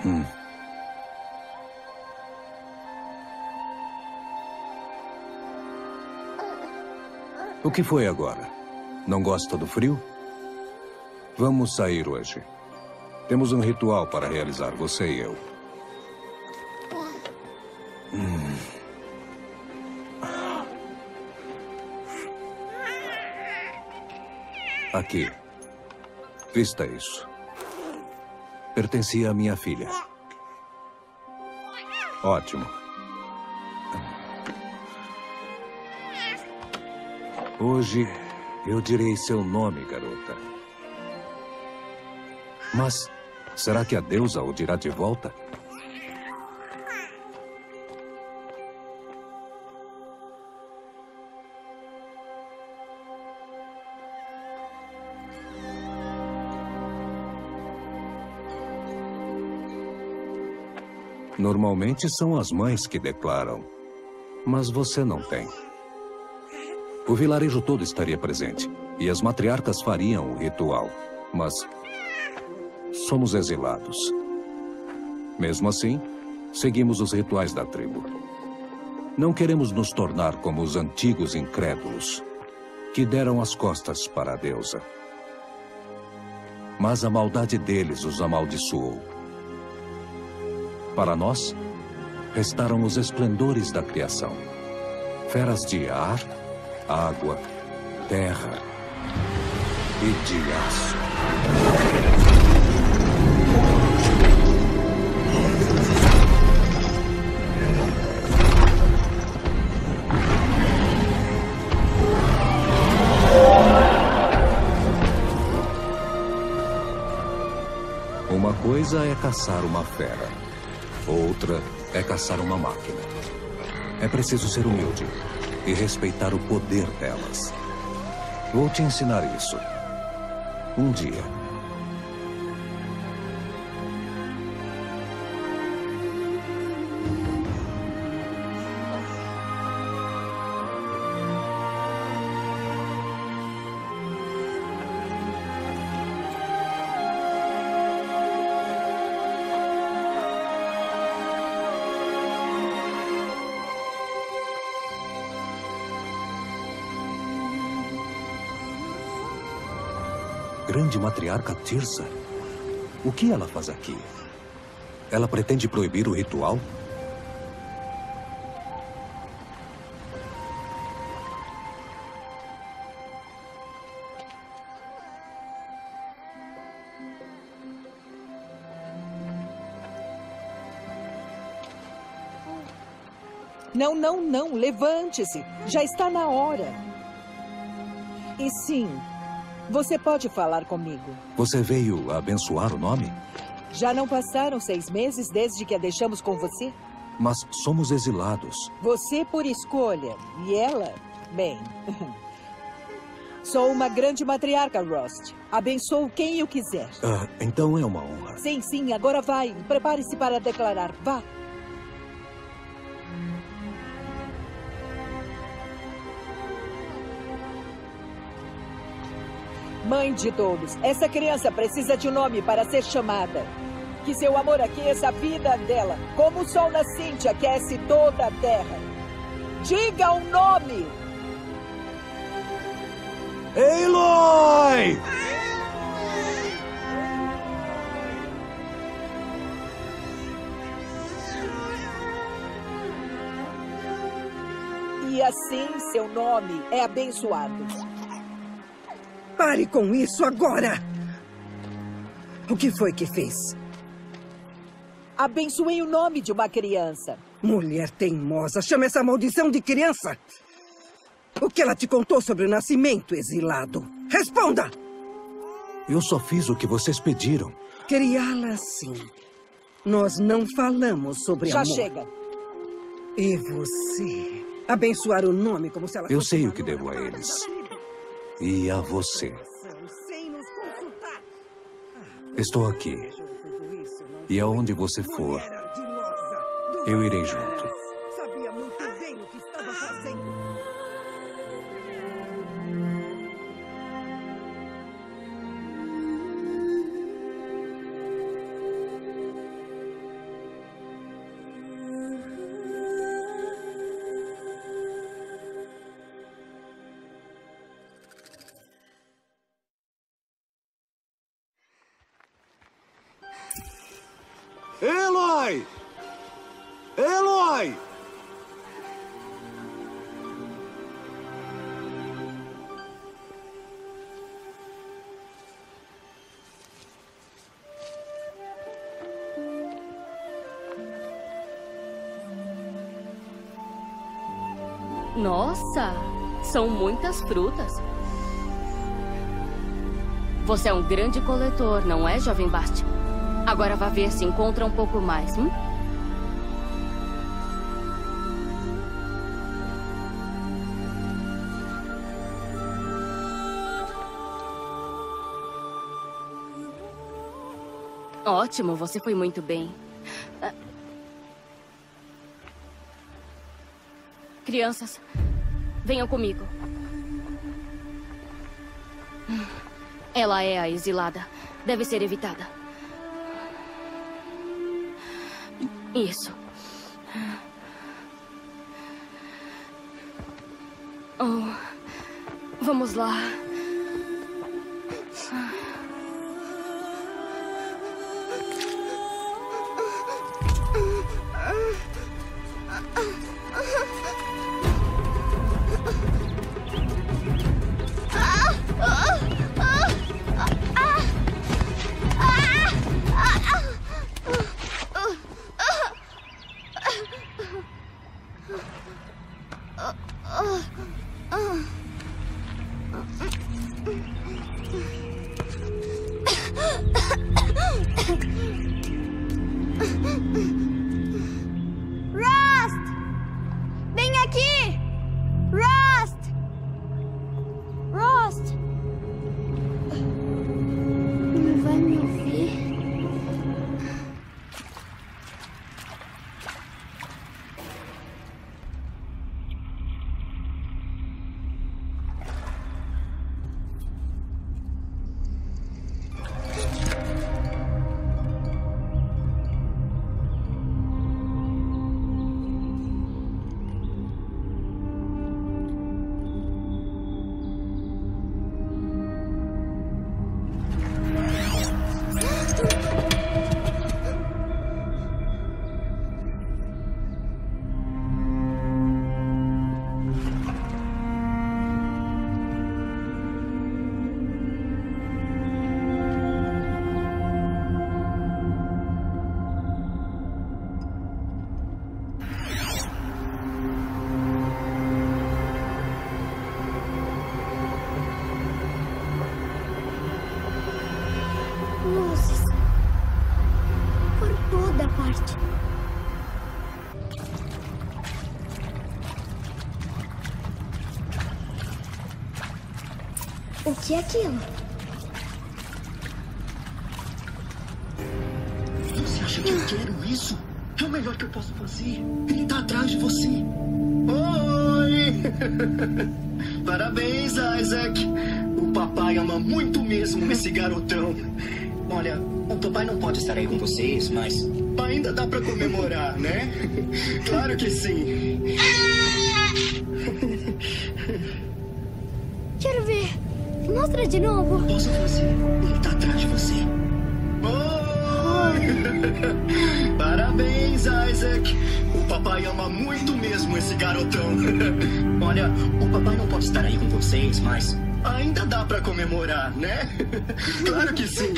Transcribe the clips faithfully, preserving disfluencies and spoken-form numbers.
Hum. O que foi agora? Não gosta do frio? Vamos sair hoje. Temos um ritual para realizar, você e eu. Hum. Aqui. Vista isso. Pertencia à minha filha. Ótimo. Hoje eu direi seu nome, garota. Mas será que a deusa o dirá de volta? Normalmente são as mães que declaram, mas você não tem. O vilarejo todo estaria presente e as matriarcas fariam o ritual, mas somos exilados. Mesmo assim, seguimos os rituais da tribo. Não queremos nos tornar como os antigos incrédulos que deram as costas para a deusa. Mas a maldade deles os amaldiçoou. Para nós, restaram os esplendores da criação. Feras de ar, água, terra e de aço. Uma coisa é caçar uma fera. Outra é caçar uma máquina. É preciso ser humilde e respeitar o poder delas. Vou te ensinar isso. Um dia. Grande matriarca Tirsa? O que ela faz aqui? Ela pretende proibir o ritual? Não, não, não. Levante-se. Já está na hora. E sim, você pode falar comigo. Você veio abençoar o nome? Já não passaram seis meses desde que a deixamos com você? Mas somos exilados. Você por escolha. E ela? Bem... Sou uma grande matriarca, Rost. Abençoo quem eu quiser. Ah, então é uma honra. Sim, sim. Agora vai. Prepare-se para declarar. Vá. Mãe de todos, essa criança precisa de um nome para ser chamada. Que seu amor aqueça a vida dela, como o sol nascente aquece toda a terra. Diga um nome! Aloy! E assim seu nome é abençoado. Pare com isso agora! O que foi que fez? Abençoei o nome de uma criança. Mulher teimosa, chama essa maldição de criança! O que ela te contou sobre o nascimento, exilado? Responda! Eu só fiz o que vocês pediram. Criá-la assim. Nós não falamos sobre Já amor. Já chega. E você? Abençoar o nome como se ela Eu fosse sei uma o que devo a nova eles. da vida. E a você. Sem nos consultar. Estou aqui. E aonde você for, eu irei junto. Sabia muito bem o que estava fazendo. Eloy! Eloy! Nossa, são muitas frutas. Você é um grande coletor, não é, jovem Bast? Agora vá ver se encontra um pouco mais, hum? Ótimo, você foi muito bem. Ah. Crianças, venham comigo. Ela é a exilada. Deve ser evitada. Isso. Oh, vamos lá. O que é aquilo? Você acha que eu quero isso? É o melhor que eu posso fazer. Ele tá atrás de você. Oi! Parabéns, Isaac. O papai ama muito mesmo esse garotão. Olha, o papai não pode estar aí com vocês, mas ainda dá pra comemorar, né? Claro que sim. Quero ver. Mostra de novo. Posso fazer? Ele tá atrás de você. Oi! Parabéns, Isaac. O papai ama muito mesmo esse garotão. Olha, o papai não pode estar aí com vocês, mas ainda dá pra comemorar, né? Claro que sim.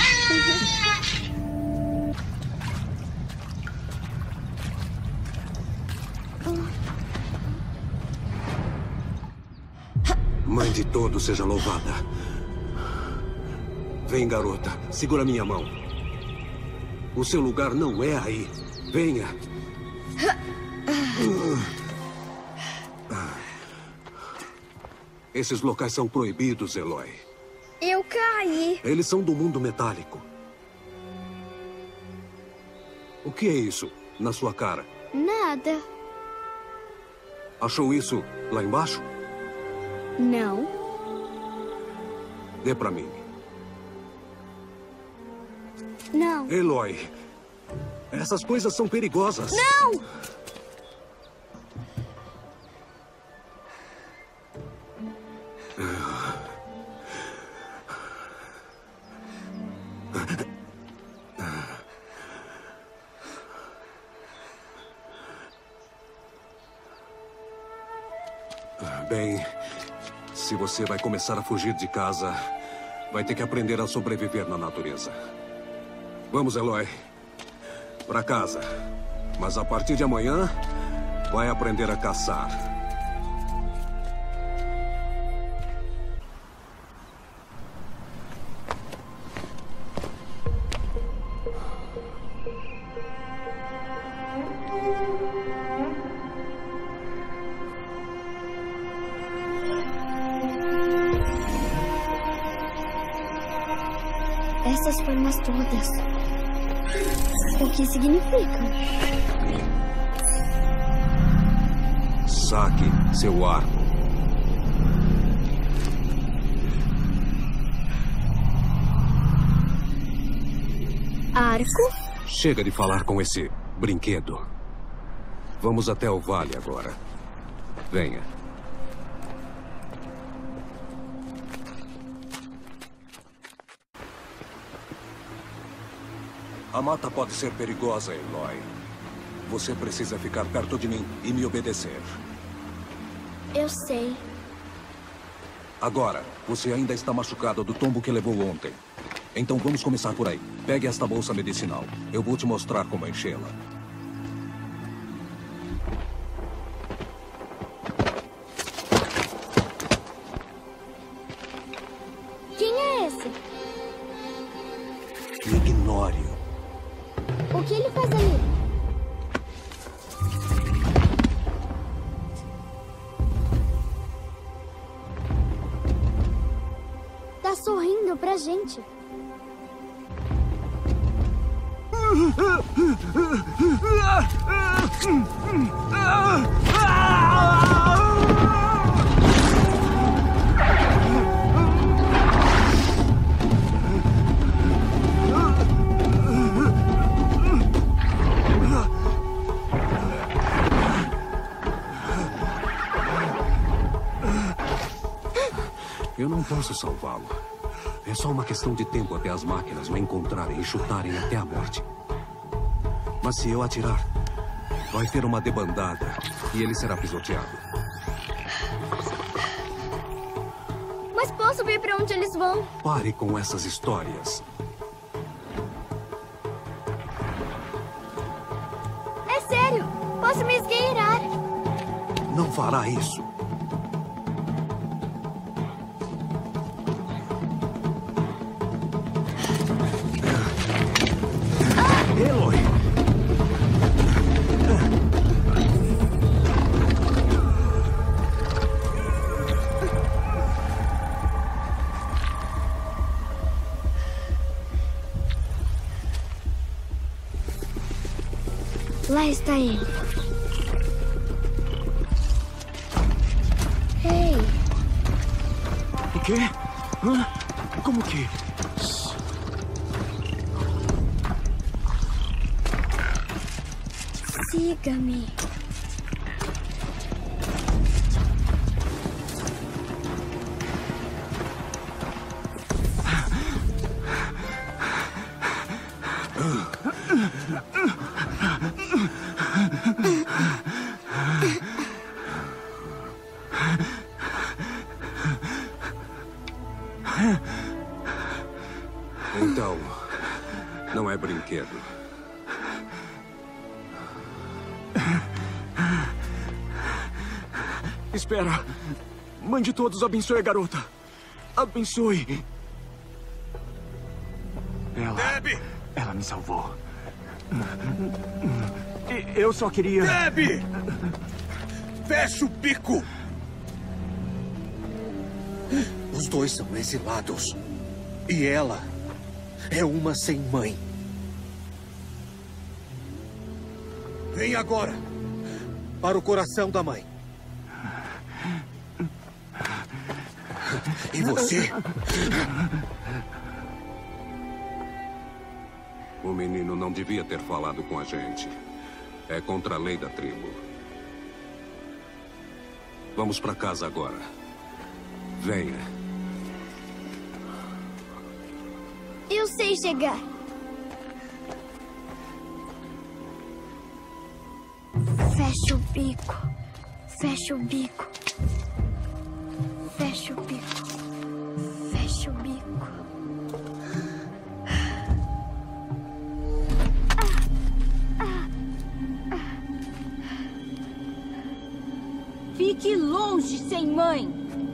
Mãe de todos seja louvada. Vem, garota. Segura minha mão. O seu lugar não é aí. Venha. Esses locais são proibidos, Eloy. Eu caí. Eles são do mundo metálico. O que é isso na sua cara? Nada. Achou isso lá embaixo? Não. Dê pra mim. Não. Eloy, essas coisas são perigosas. Não! Se você vai começar a fugir de casa, vai ter que aprender a sobreviver na natureza. Vamos, Eloy. Pra casa. Mas a partir de amanhã, vai aprender a caçar. Essas formas todas. O que significam? Saque seu arco. Arco? Chega de falar com esse brinquedo. Vamos até o vale agora. Venha. A mata pode ser perigosa, Eloy. Você precisa ficar perto de mim e me obedecer. Eu sei. Agora, você ainda está machucado do tombo que levou ontem. Então vamos começar por aí. Pegue esta bolsa medicinal. Eu vou te mostrar como enchê-la. Quem é esse? Ignore-o. O que ele faz ali? Tá sorrindo pra gente. Eu não posso salvá-lo. É só uma questão de tempo até as máquinas o encontrarem e chutarem até a morte. Mas se eu atirar, vai ter uma debandada e ele será pisoteado. Mas posso ver pra onde eles vão? Pare com essas histórias. É sério, posso me esgueirar. Não fará isso. Eloy! Lá está ele. Ei! O quê? Hã? Como que? Siga-me. Então, não é brinquedo. Espera. Mãe de todos, abençoe a garota. Abençoe. Ela... Debbie! Ela me salvou. E- Eu só queria... Debbie! Fecha o bico! Os dois são exilados. E ela é uma sem mãe. Vem agora para o coração da mãe. E você? O menino não devia ter falado com a gente. É contra a lei da tribo. Vamos para casa agora. Venha. Eu sei chegar. Fecha o bico. Fecha o bico. Fecha o bico. Fecha o bico. Fique longe, sem mãe.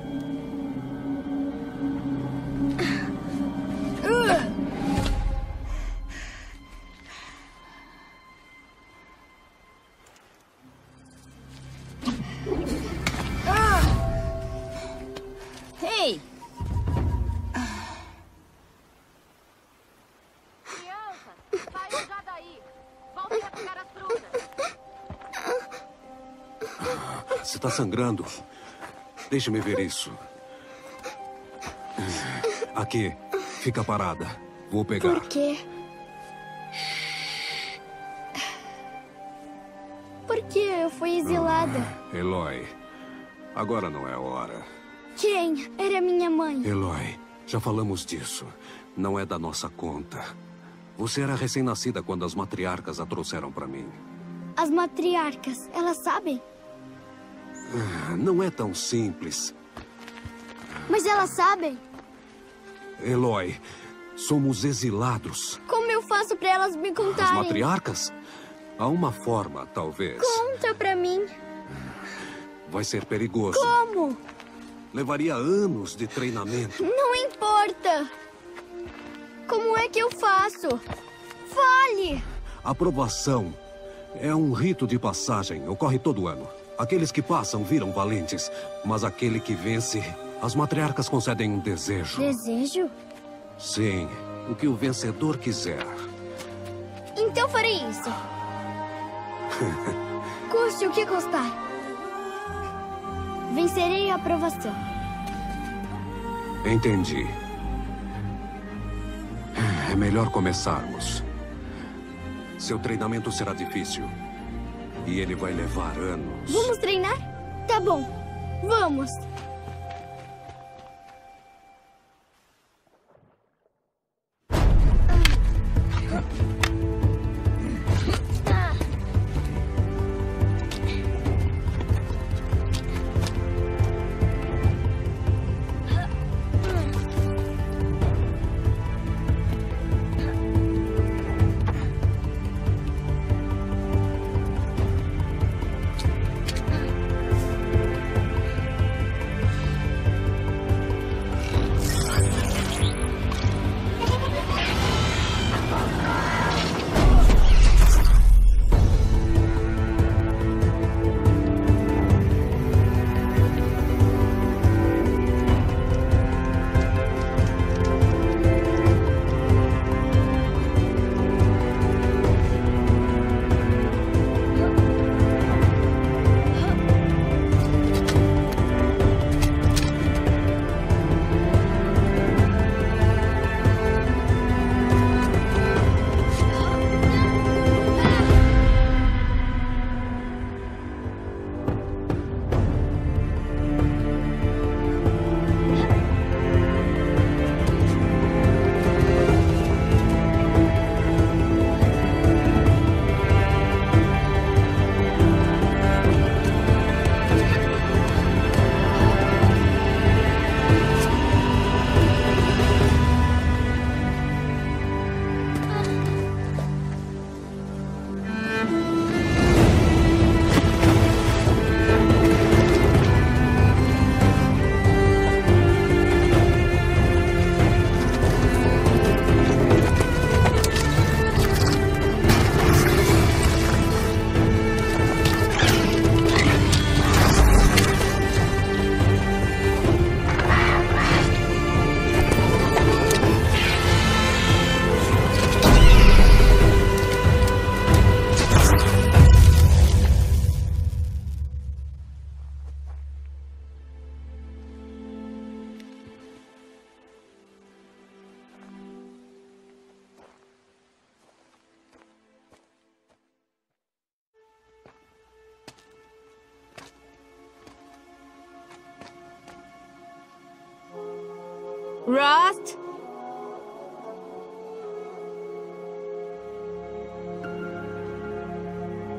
Ei! Crianças, saiam já daí. Voltem a pegar as frutas. Você está sangrando. Deixe-me ver isso. Aqui. Fica parada. Vou pegar. Por quê? Por que eu fui exilada? Eloy, agora não é hora. Quem? Era minha mãe. Eloy, já falamos disso. Não é da nossa conta. Você era recém-nascida quando as matriarcas a trouxeram para mim. As matriarcas, elas sabem? Não é tão simples. Mas elas sabem? Eloy, somos exilados. Como eu faço pra elas me As contarem? matriarcas? Há uma forma, talvez. Conta pra mim. Vai ser perigoso. Como? Levaria anos de treinamento. Não importa. Como é que eu faço? Fale! Aprovação é um rito de passagem. Ocorre todo ano. Aqueles que passam viram valentes, mas aquele que vence, as matriarcas concedem um desejo. Desejo? Sim, o que o vencedor quiser. Então farei isso. Custe o que custar. Vencerei a aprovação. Entendi. É melhor começarmos. Seu treinamento será difícil. E ele vai levar anos. Vamos treinar? Tá bom. Vamos. Rost?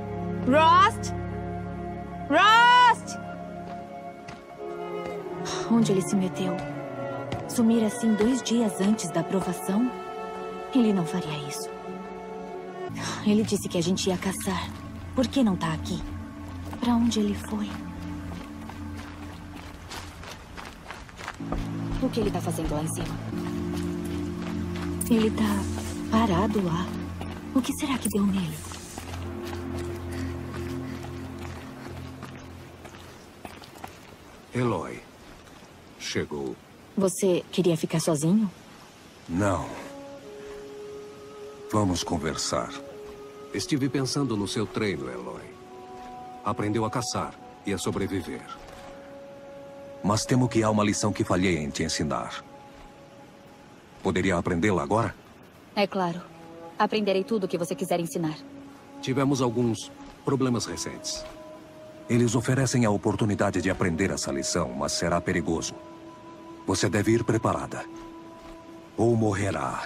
Rost? Rost? Onde ele se meteu? Sumir assim dois dias antes da aprovação? Ele não faria isso. Ele disse que a gente ia caçar. Por que não tá aqui? Pra onde ele foi? O que ele tá fazendo lá em cima? Ele tá parado lá. O que será que deu nele? Eloy. Chegou. Você queria ficar sozinho? Não. Vamos conversar. Estive pensando no seu treino, Eloy. Aprendeu a caçar e a sobreviver. Mas temo que há uma lição que falhei em te ensinar. Poderia aprendê-la agora? É claro. Aprenderei tudo o que você quiser ensinar. Tivemos alguns problemas recentes. Eles oferecem a oportunidade de aprender essa lição, mas será perigoso. Você deve ir preparada. Ou morrerá.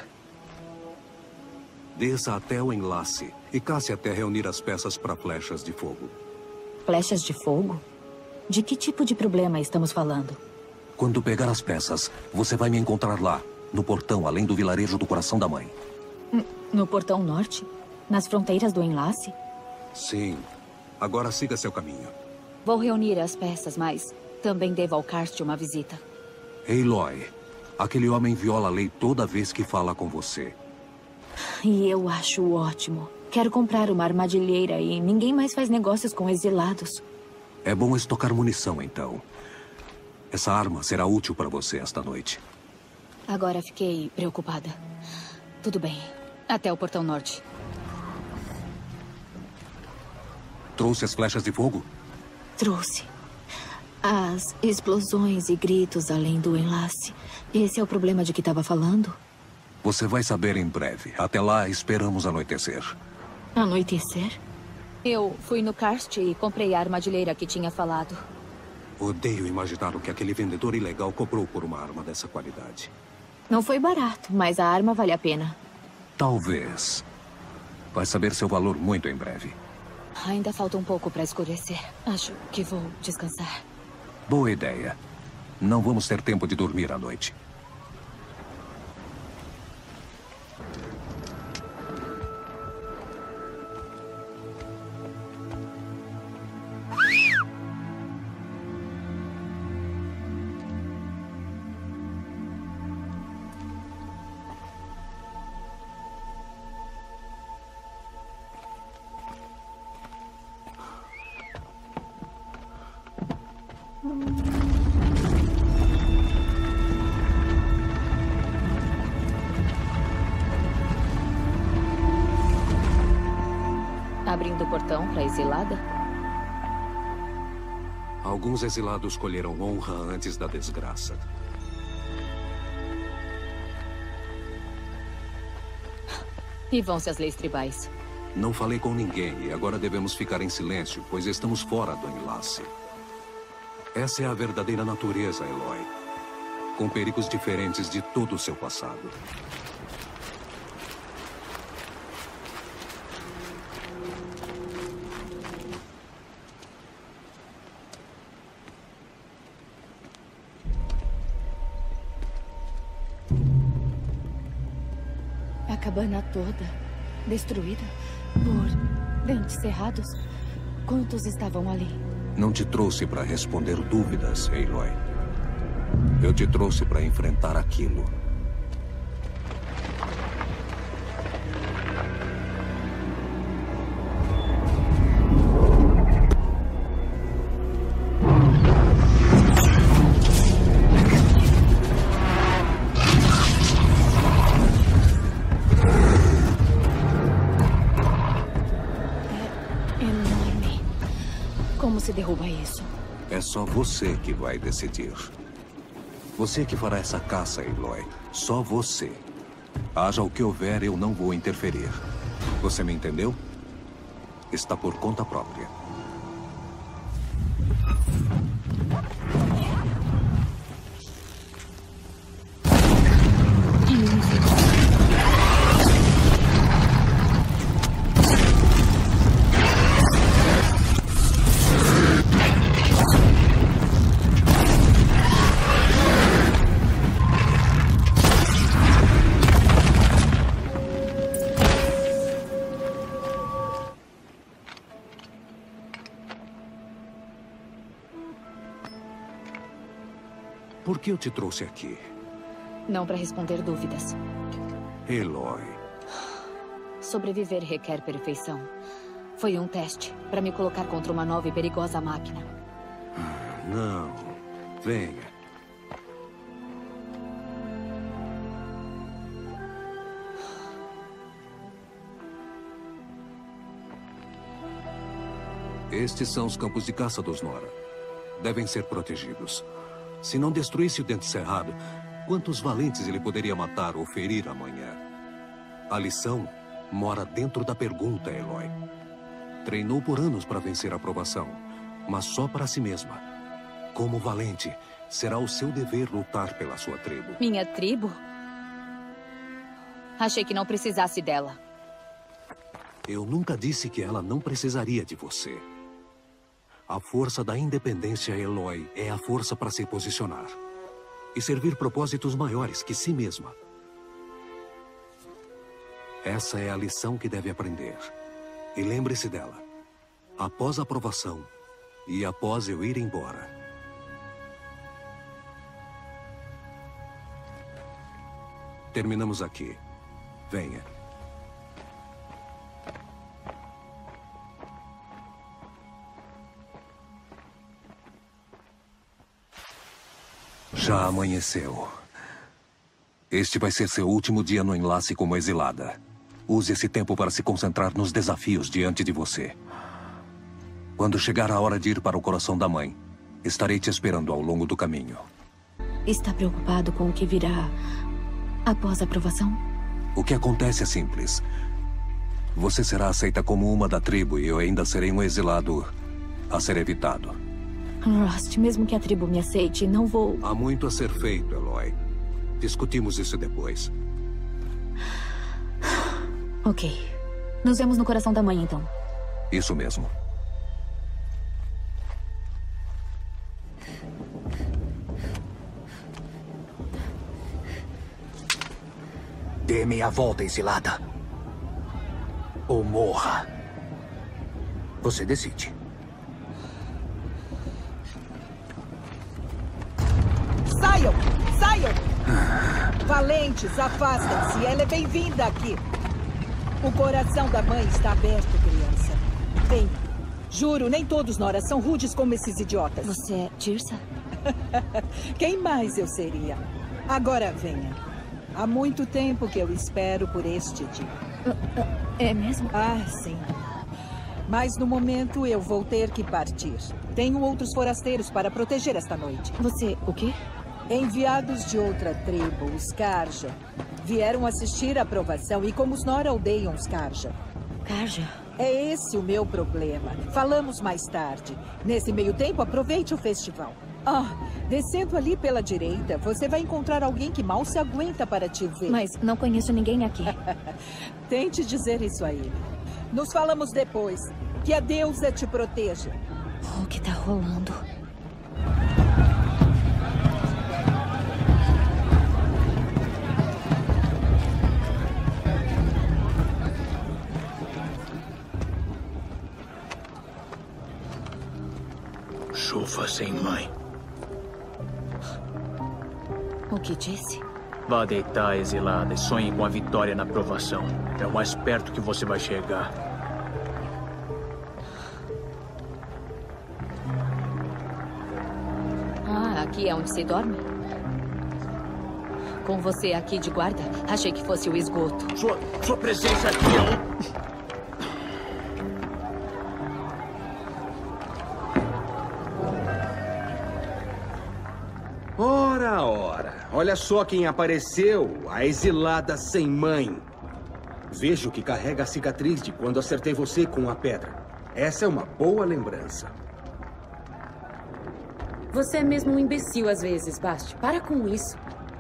Desça até o enlace e casse até reunir as peças para flechas de fogo. Flechas de fogo? De que tipo de problema estamos falando? Quando pegar as peças, você vai me encontrar lá, no portão, além do vilarejo do Coração da Mãe. No portão norte? Nas fronteiras do enlace? Sim. Agora siga seu caminho. Vou reunir as peças, mas também devo ao Karst uma visita. Eloy, aquele homem viola a lei toda vez que fala com você. E eu acho ótimo. Quero comprar uma armadilheira e ninguém mais faz negócios com exilados. É bom estocar munição, então. Essa arma será útil para você esta noite. Agora fiquei preocupada. Tudo bem. Até o portão norte. Trouxe as flechas de fogo? Trouxe. As explosões e gritos além do enlace. Esse é o problema de que estava falando? Você vai saber em breve. Até lá, esperamos anoitecer. Anoitecer? Eu fui no Karst e comprei a armadilheira que tinha falado. Odeio imaginar o que aquele vendedor ilegal cobrou por uma arma dessa qualidade. Não foi barato, mas a arma vale a pena. Talvez. Vai saber seu valor muito em breve. Ainda falta um pouco para escurecer. Acho que vou descansar. Boa ideia. Não vamos ter tempo de dormir à noite. Abrindo o portão para a exilada? Alguns exilados colheram honra antes da desgraça. E vão-se as leis tribais. Não falei com ninguém e agora devemos ficar em silêncio, pois estamos fora do enlace. Essa é a verdadeira natureza, Eloy. Com perigos diferentes de todo o seu passado. A cabana toda destruída por dentes cerrados. Quantos estavam ali? Não te trouxe para responder dúvidas, Eloy. Eu te trouxe para enfrentar aquilo. Como se derruba isso? É só você que vai decidir. Você que fará essa caça, Eloy. Só você. Haja o que houver, eu não vou interferir. Você me entendeu? Está por conta própria. que eu te trouxe aqui? Não para responder dúvidas. Eloy. Sobreviver requer perfeição. Foi um teste para me colocar contra uma nova e perigosa máquina. Não. Venha. Estes são os campos de caça dos Nora. Devem ser protegidos. Se não destruísse o Dente Cerrado, quantos valentes ele poderia matar ou ferir amanhã? A lição mora dentro da pergunta, Eloy. Treinou por anos para vencer a provação, mas só para si mesma. Como valente, será o seu dever lutar pela sua tribo. Minha tribo? Achei que não precisasse dela. Eu nunca disse que ela não precisaria de você. A força da independência, Eloy, é a força para se posicionar e servir propósitos maiores que si mesma. Essa é a lição que deve aprender. E lembre-se dela. Após a aprovação e após eu ir embora. Terminamos aqui. Venha. Já amanheceu. Este vai ser seu último dia no enlace como exilada. Use esse tempo para se concentrar nos desafios diante de você. Quando chegar a hora de ir para o coração da mãe, estarei te esperando ao longo do caminho. Está preocupado com o que virá após a aprovação? O que acontece é simples. Você será aceita como uma da tribo e eu ainda serei um exilado a ser evitado. Rost, mesmo que a tribo me aceite, não vou... Há muito a ser feito, Eloy. Discutimos isso depois. Ok. Nos vemos no coração da mãe, então. Isso mesmo. Dê meia volta, exilada. Ou morra. Você decide. Saiam! Saiam! Valentes, afastem-se. Ela é bem-vinda aqui. O coração da mãe está aberto, criança. Vem. Juro, nem todos Nora são rudes como esses idiotas. Você é Tirsa? Quem mais eu seria? Agora venha. Há muito tempo que eu espero por este dia. É mesmo? Ah, sim. Mas no momento eu vou ter que partir. Tenho outros forasteiros para proteger esta noite. Você, o quê? Enviados de outra tribo, os Karja. Vieram assistir à aprovação e como os Nora odeiam os Karja. Karja? É esse o meu problema. Falamos mais tarde. Nesse meio tempo, aproveite o festival. Ah, descendo ali pela direita, você vai encontrar alguém que mal se aguenta para te ver. Mas não conheço ninguém aqui. Tente dizer isso a ele. Nos falamos depois. Que a deusa te proteja. O que tá rolando? Chuva sem mãe. O que disse? Vá deitar, exilada, e sonhe com a vitória na aprovação. É o mais perto que você vai chegar. Ah, aqui é onde se dorme? Com você aqui de guarda, achei que fosse o esgoto. Sua, sua presença aqui é um... Ora, ora. Olha só quem apareceu. A exilada sem mãe. Vejo que carrega a cicatriz de quando acertei você com a pedra. Essa é uma boa lembrança. Você é mesmo um imbecil às vezes, Bast. Para com isso.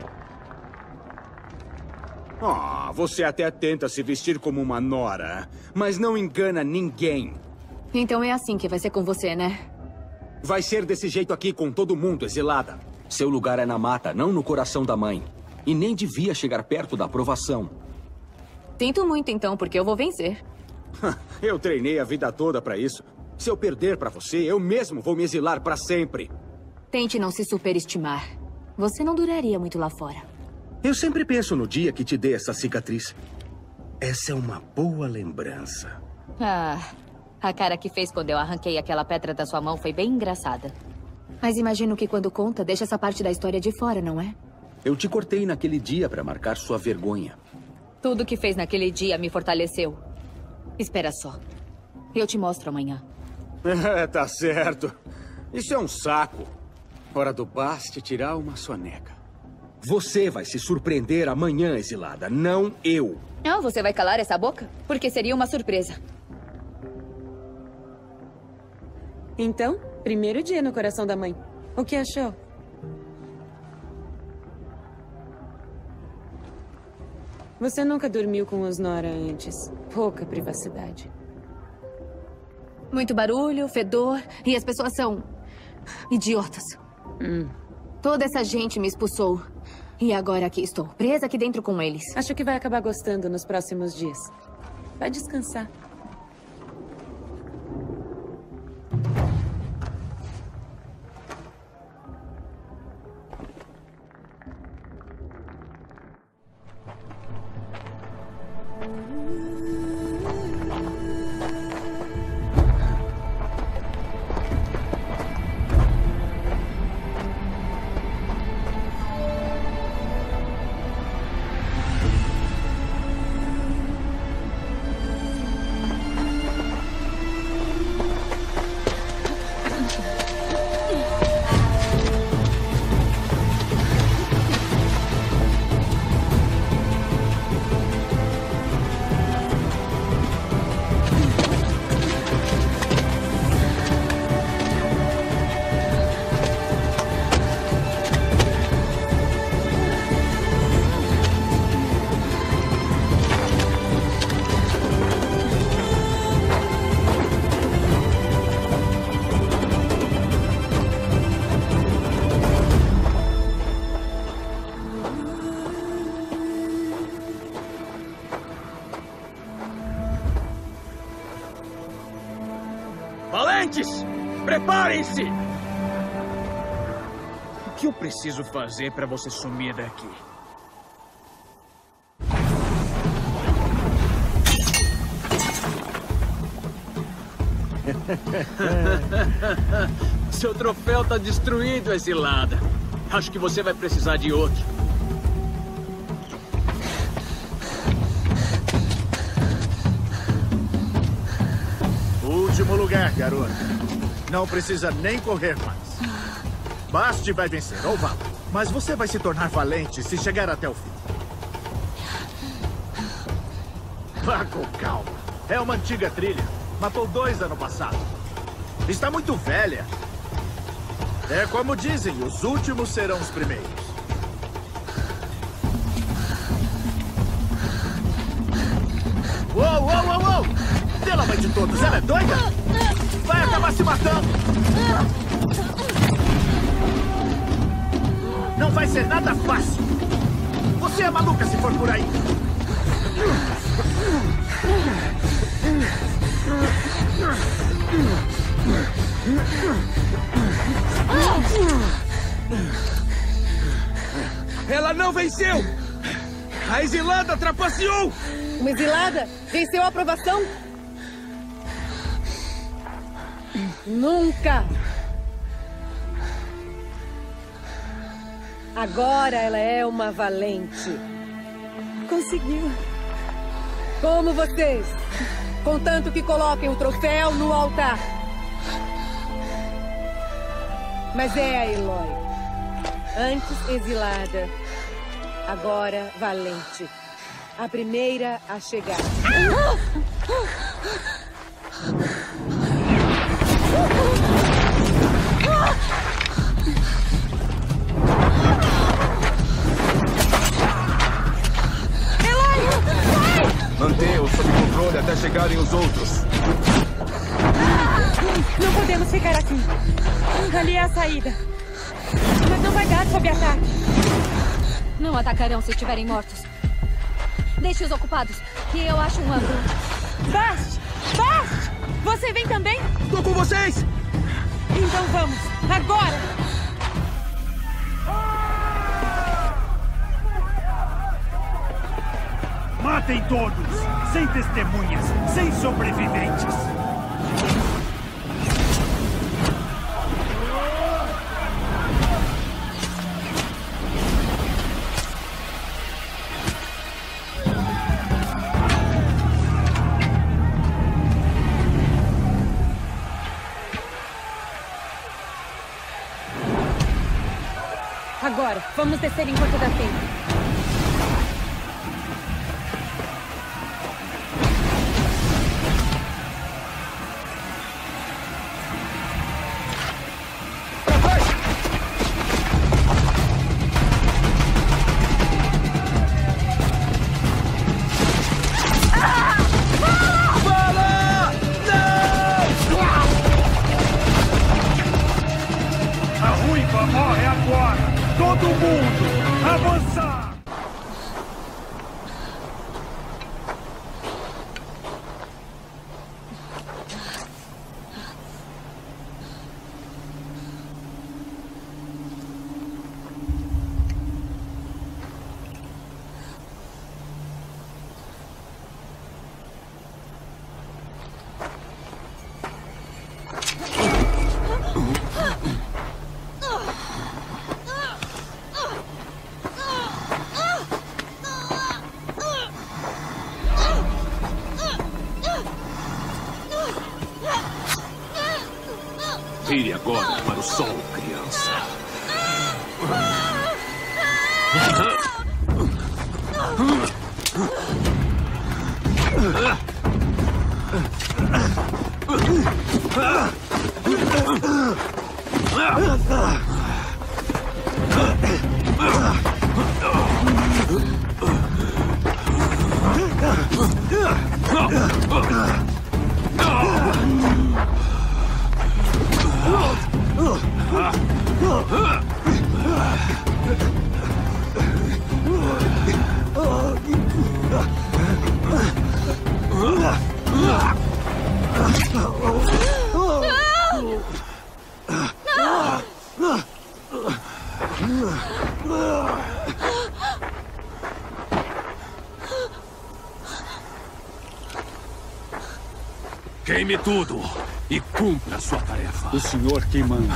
Ah, você até tenta se vestir como uma nora, mas não engana ninguém. Então é assim que vai ser com você, né? Vai ser desse jeito aqui com todo mundo, exilada. Seu lugar é na mata, não no coração da mãe. E nem devia chegar perto da aprovação. Sinto muito, então, porque eu vou vencer. Eu treinei a vida toda pra isso. Se eu perder pra você, eu mesmo vou me exilar pra sempre. Tente não se superestimar. Você não duraria muito lá fora. Eu sempre penso no dia que te dei essa cicatriz. Essa é uma boa lembrança. Ah, a cara que fez quando eu arranquei aquela pedra da sua mão foi bem engraçada. Mas imagino que quando conta, deixa essa parte da história de fora, não é? Eu te cortei naquele dia para marcar sua vergonha. Tudo que fez naquele dia me fortaleceu. Espera só. Eu te mostro amanhã. É, tá certo. Isso é um saco. Hora do Bast tirar uma soneca. Você vai se surpreender amanhã, exilada, não eu. Não, você vai calar essa boca? Porque seria uma surpresa. Então, primeiro dia no coração da mãe. O que achou? Você nunca dormiu com os Nora antes. Pouca privacidade. Muito barulho, fedor, e as pessoas são idiotas. Hum. Toda essa gente me expulsou. E agora aqui estou, presa aqui dentro com eles. Acho que vai acabar gostando nos próximos dias. Vai descansar. Preparem-se! O que eu preciso fazer para você sumir daqui? Seu troféu tá destruído, exilada. Acho que você vai precisar de outro. Último lugar, garota. Não precisa nem correr mais. Bast vai vencer, ou vá. Mas você vai se tornar valente se chegar até o fim. Vá com calma. É uma antiga trilha. Matou dois ano passado. Está muito velha. É como dizem, os últimos serão os primeiros. Uou, uou, uou, uou! Pela mãe de todos, ela é doida? Vai acabar se matando! Não vai ser nada fácil! Você é maluca se for por aí! Ela não venceu! A exilada trapaceou! Uma exilada venceu a aprovação? Nunca! Agora ela é uma valente. Conseguiu. Como vocês. Contanto que coloquem o troféu no altar. Mas é a Eloy. Antes exilada. Agora valente. A primeira a chegar. Mantenha-o sob controle até chegarem os outros. Não podemos ficar aqui. Ali é a saída. Mas não vai dar sob ataque. Não atacarão se estiverem mortos. Deixe-os ocupados, que eu acho um ângulo. Bast! Bast! Você vem também? Tô com vocês! Então vamos, agora! Matem todos! Sem testemunhas, sem sobreviventes! Agora, vamos descer enquanto dá tempo. Todo mundo, avançar! Vire agora para o sol, criança. Queime tudo e cumpra a sua tarefa. O senhor que manda.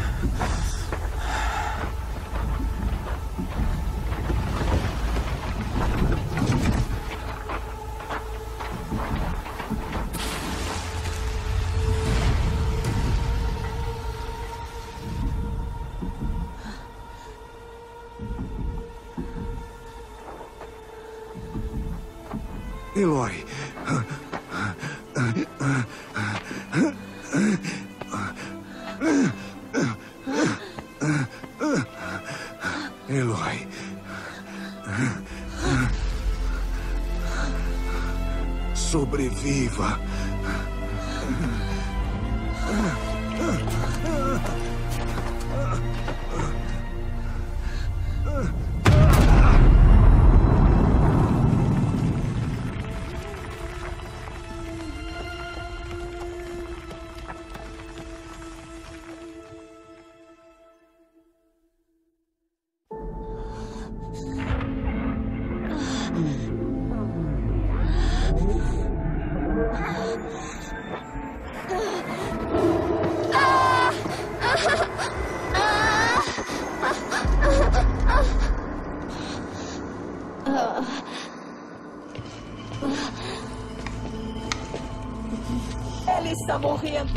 Eloy. Eloy. Sobreviva. Ela está morrendo.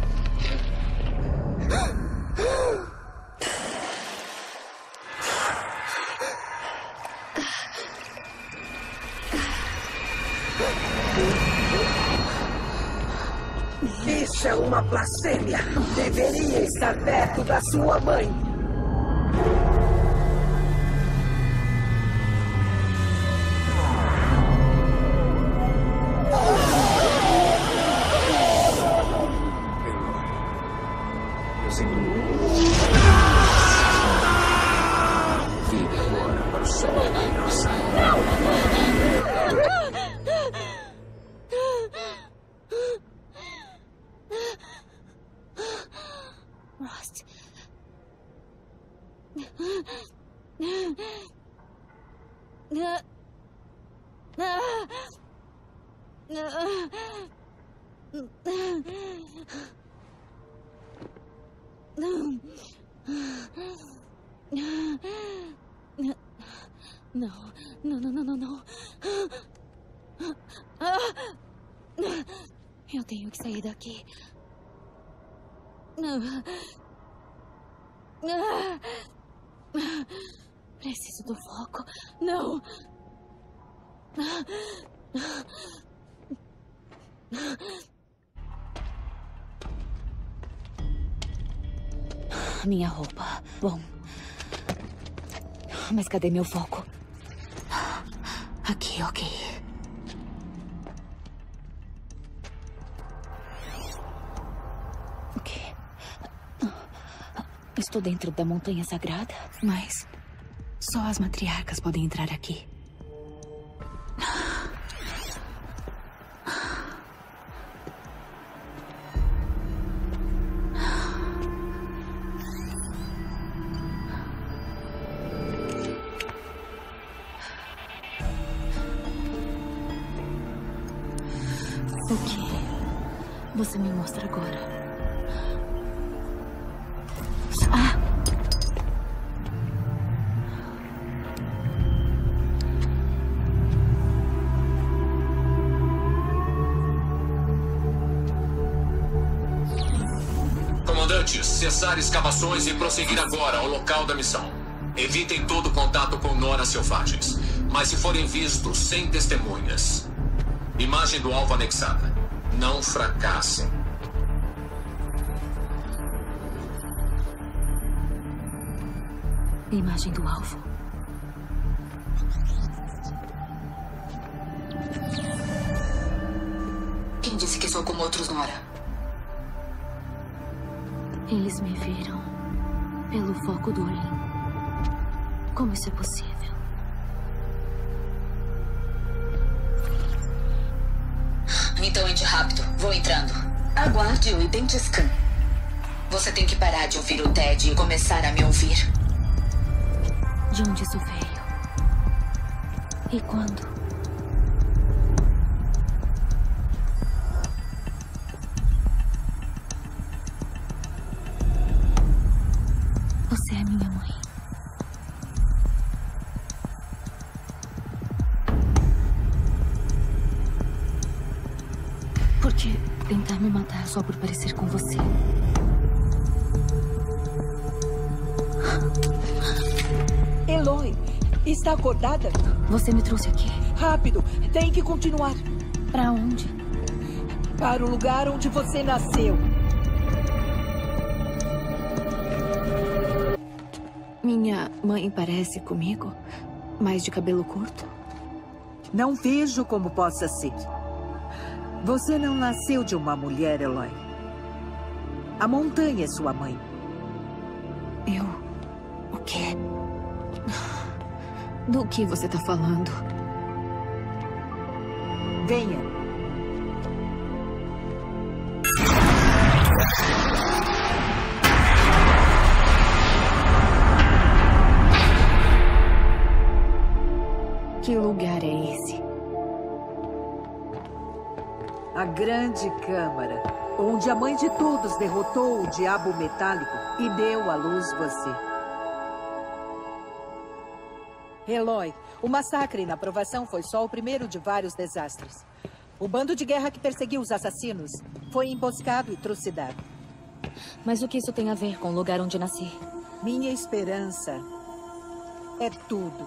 Isso é uma blasfêmia. Deveria estar perto da sua mãe. Vire agora para o sol, criança. Rost. Não, não, não, não, não, não. Eu tenho que sair daqui. Preciso do foco. Não. Minha roupa. Bom. Mas cadê meu foco? Aqui, ok. Ok. Estou dentro da montanha sagrada, mas só as matriarcas podem entrar aqui. O que você me mostra agora? Ah! Comandantes, cessar escavações e prosseguir agora ao local da missão. Evitem todo contato com noras selvagens, mas se forem vistos sem testemunhas. Imagem do alvo anexada. Não fracassem. Imagem do alvo. Quem disse que sou como outros, Nora? Eles me viram pelo foco do Olin. Como isso é possível? Então entre rápido. Vou entrando. Aguarde o Identiscan. Você tem que parar de ouvir o Ted e começar a me ouvir. De onde isso veio? E quando? Você é minha mãe. Por que tentar me matar só por parecer com você? Eloy, está acordada? Você me trouxe aqui. Rápido, tem que continuar. Para onde? Para o lugar onde você nasceu. Minha mãe parece comigo, mas de cabelo curto? Não vejo como possa ser. Você não nasceu de uma mulher, Eloy. A montanha é sua mãe. Eu... O quê? Do que você está falando? Venha. Que lugar é esse? A Grande Câmara, onde a Mãe de Todos derrotou o Diabo Metálico e deu à luz você. Eloy, o massacre na Provação foi só o primeiro de vários desastres. O bando de guerra que perseguiu os assassinos foi emboscado e trucidado. Mas o que isso tem a ver com o lugar onde nasci? Minha esperança é tudo.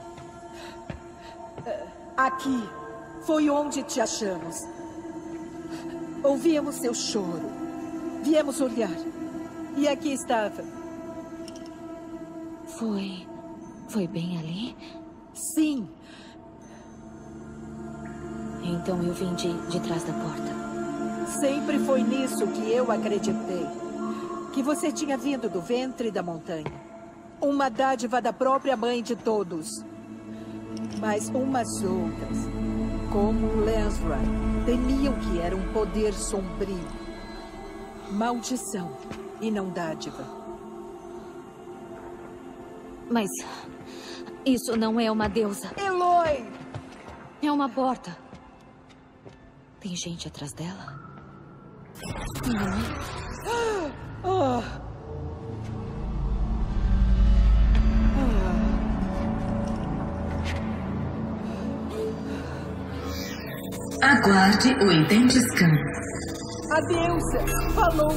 Aqui foi onde te achamos. Ouvimos seu choro. Viemos olhar. E aqui estava. Foi... Foi bem ali? Sim. Então eu vim de, de trás da porta. Sempre foi nisso que eu acreditei. Que você tinha vindo do ventre da montanha. Uma dádiva da própria Mãe de Todos. Mas umas outras, como Lansra, temiam que era um poder sombrio. Maldição e não dádiva. Mas isso não é uma deusa. Eloy! É uma porta. Tem gente atrás dela? Minha mãe? Ah! Aguarde o Identiscan. A deusa falou.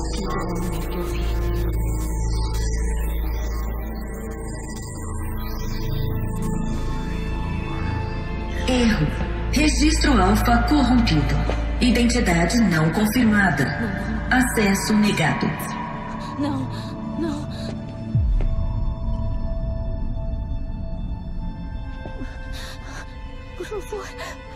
Erro. Registro alfa corrompido. Identidade não confirmada. Acesso negado. Não, não. Por favor.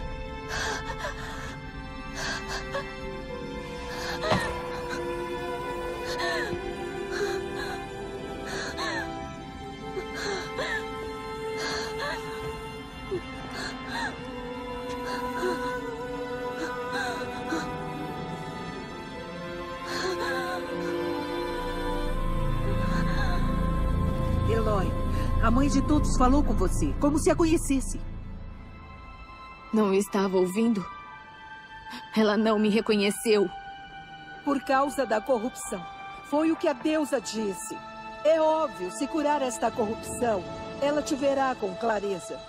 Eloy, a mãe de todos falou com você, como se a conhecesse. Não estava ouvindo? Ela não me reconheceu. Por causa da corrupção. Foi o que a deusa disse. É óbvio, se curar esta corrupção, ela te verá com clareza.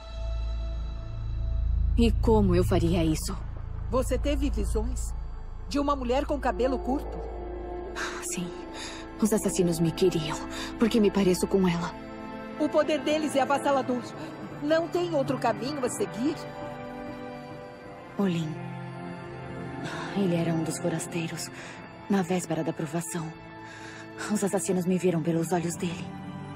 E como eu faria isso? Você teve visões de uma mulher com cabelo curto? Sim. Os assassinos me queriam, porque me pareço com ela. O poder deles é avassalador. Não tem outro caminho a seguir? Olin. Ele era um dos forasteiros, na véspera da provação. Os assassinos me viram pelos olhos dele.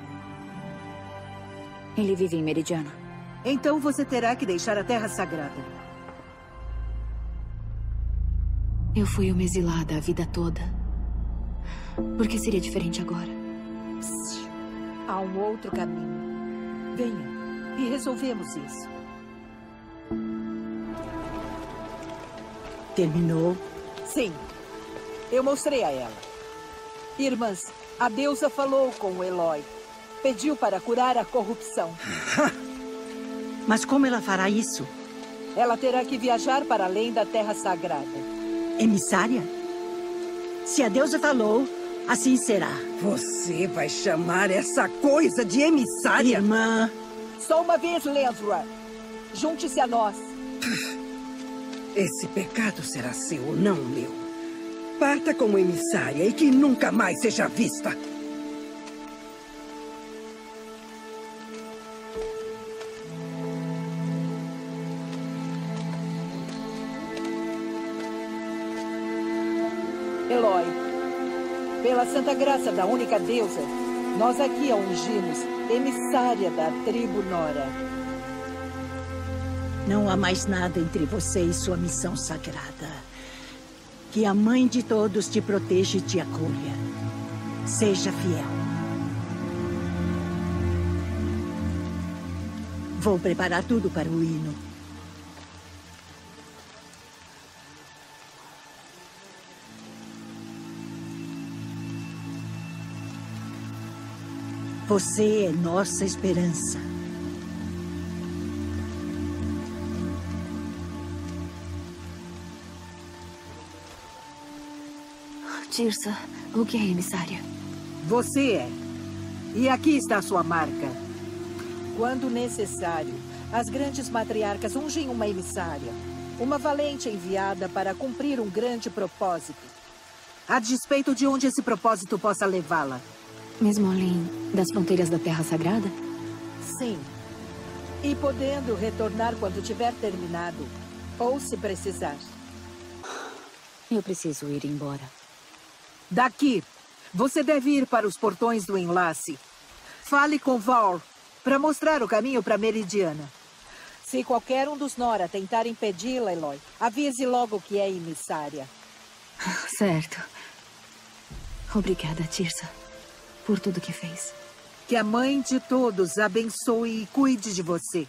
Ele vive em Meridiana. Então você terá que deixar a Terra Sagrada. Eu fui uma exilada a vida toda. Por que seria diferente agora? Psst. Há um outro caminho. Venha e resolvemos isso. Terminou? Sim. Eu mostrei a ela. Irmãs, a deusa falou com o Eloy. Pediu para curar a corrupção. Mas como ela fará isso? Ela terá que viajar para além da Terra Sagrada. Emissária? Se a deusa falou, assim será. Você vai chamar essa coisa de emissária? Irmã. Só uma vez, Lenzra. Junte-se a nós. Esse pecado será seu, não meu. Parta como emissária e que nunca mais seja vista. Eloy, pela santa graça da única deusa, nós aqui a ungimos emissária da tribo Nora. Não há mais nada entre você e sua missão sagrada. Que a mãe de todos te proteja e te acolha. Seja fiel. Vou preparar tudo para o hino. Você é nossa esperança. Tirsa, o que é emissária? Você é. E aqui está a sua marca. Quando necessário, as grandes matriarcas ungem uma emissária. Uma valente enviada para cumprir um grande propósito. A despeito de onde esse propósito possa levá-la. Mesmo além das fronteiras da Terra Sagrada? Sim. E podendo retornar quando tiver terminado. Ou se precisar. Eu preciso ir embora. Daqui, você deve ir para os portões do enlace. Fale com Val para mostrar o caminho para Meridiana. Se qualquer um dos Nora tentar impedi-la, Eloy, avise logo que é emissária. Certo. Obrigada, Tirsa, por tudo que fez. Que a mãe de todos abençoe e cuide de você.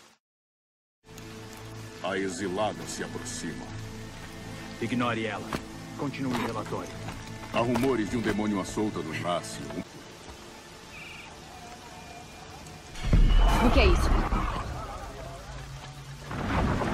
A exilada se aproxima. Ignore ela. Continue o relatório. Há rumores de um demônio à solta no enlace. O que é isso?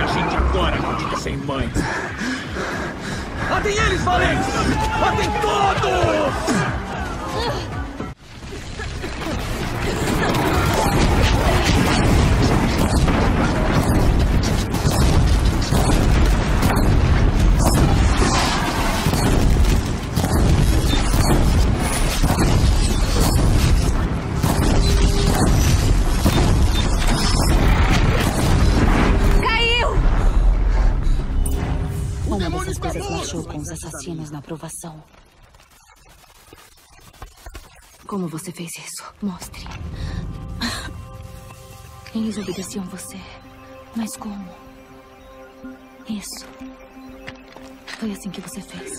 a gente agora, maldita sem mãe! Matem eles, valentes! Matem todos! Coisas machucam os assassinos na aprovação. Como você fez isso? Mostre. Eles obedeciam você. Mas como? Isso. Foi assim que você fez.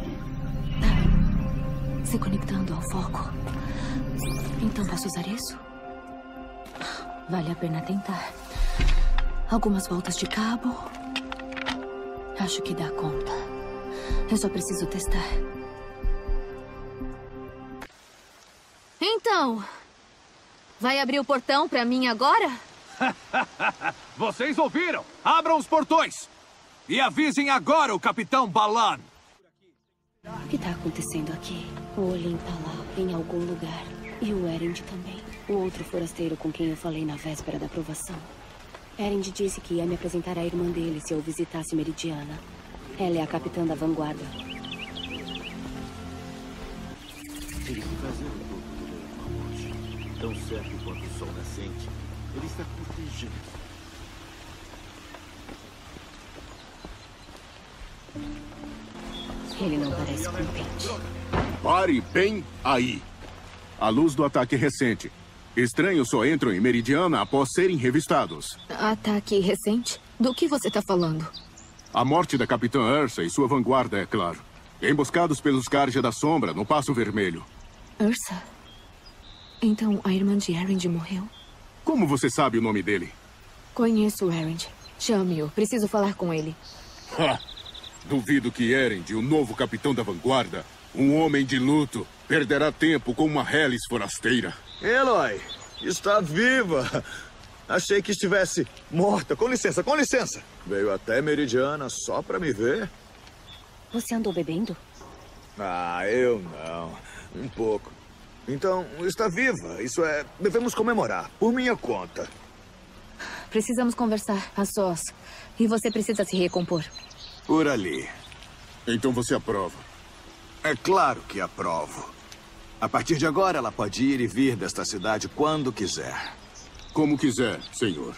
Tá. Se conectando ao foco. Então posso usar isso? Vale a pena tentar. Algumas voltas de cabo. Acho que dá conta. Eu só preciso testar. Então, vai abrir o portão pra mim agora? Vocês ouviram? Abram os portões! E avisem agora o Capitão Balan! O que tá acontecendo aqui? O Olin tá lá, em algum lugar. E o Erend também. O outro forasteiro com quem eu falei na véspera da aprovação. Erend disse que ia me apresentar à irmã dele se eu visitasse Meridiana. Ela é a capitã da vanguarda. Eles trazeram todo o hoje. Tão certo quanto o sol nascente, ele está cortejando. Ele não parece contente. Pare bem aí. À luz do ataque recente, estranhos só entram em Meridiana após serem revistados. Ataque recente? Do que você tá falando? A morte da Capitã Ursa e sua vanguarda, é claro. Emboscados pelos Carja da Sombra no Passo Vermelho. Ursa? Então a irmã de Erend morreu? Como você sabe o nome dele? Conheço o Erend. Chame-o. Preciso falar com ele. Ha! Duvido que Erend, o novo capitão da vanguarda, um homem de luto, perderá tempo com uma Hellis forasteira. Eloy, está viva. Achei que estivesse morta. Com licença, com licença. Veio até Meridiana só para me ver. Você andou bebendo? Ah, eu não. Um pouco. Então, está viva. Isso é... devemos comemorar. Por minha conta. Precisamos conversar a sós. E você precisa se recompor. Por ali. Então você aprova? É claro que aprovo. A partir de agora, ela pode ir e vir desta cidade quando quiser. Como quiser, senhor.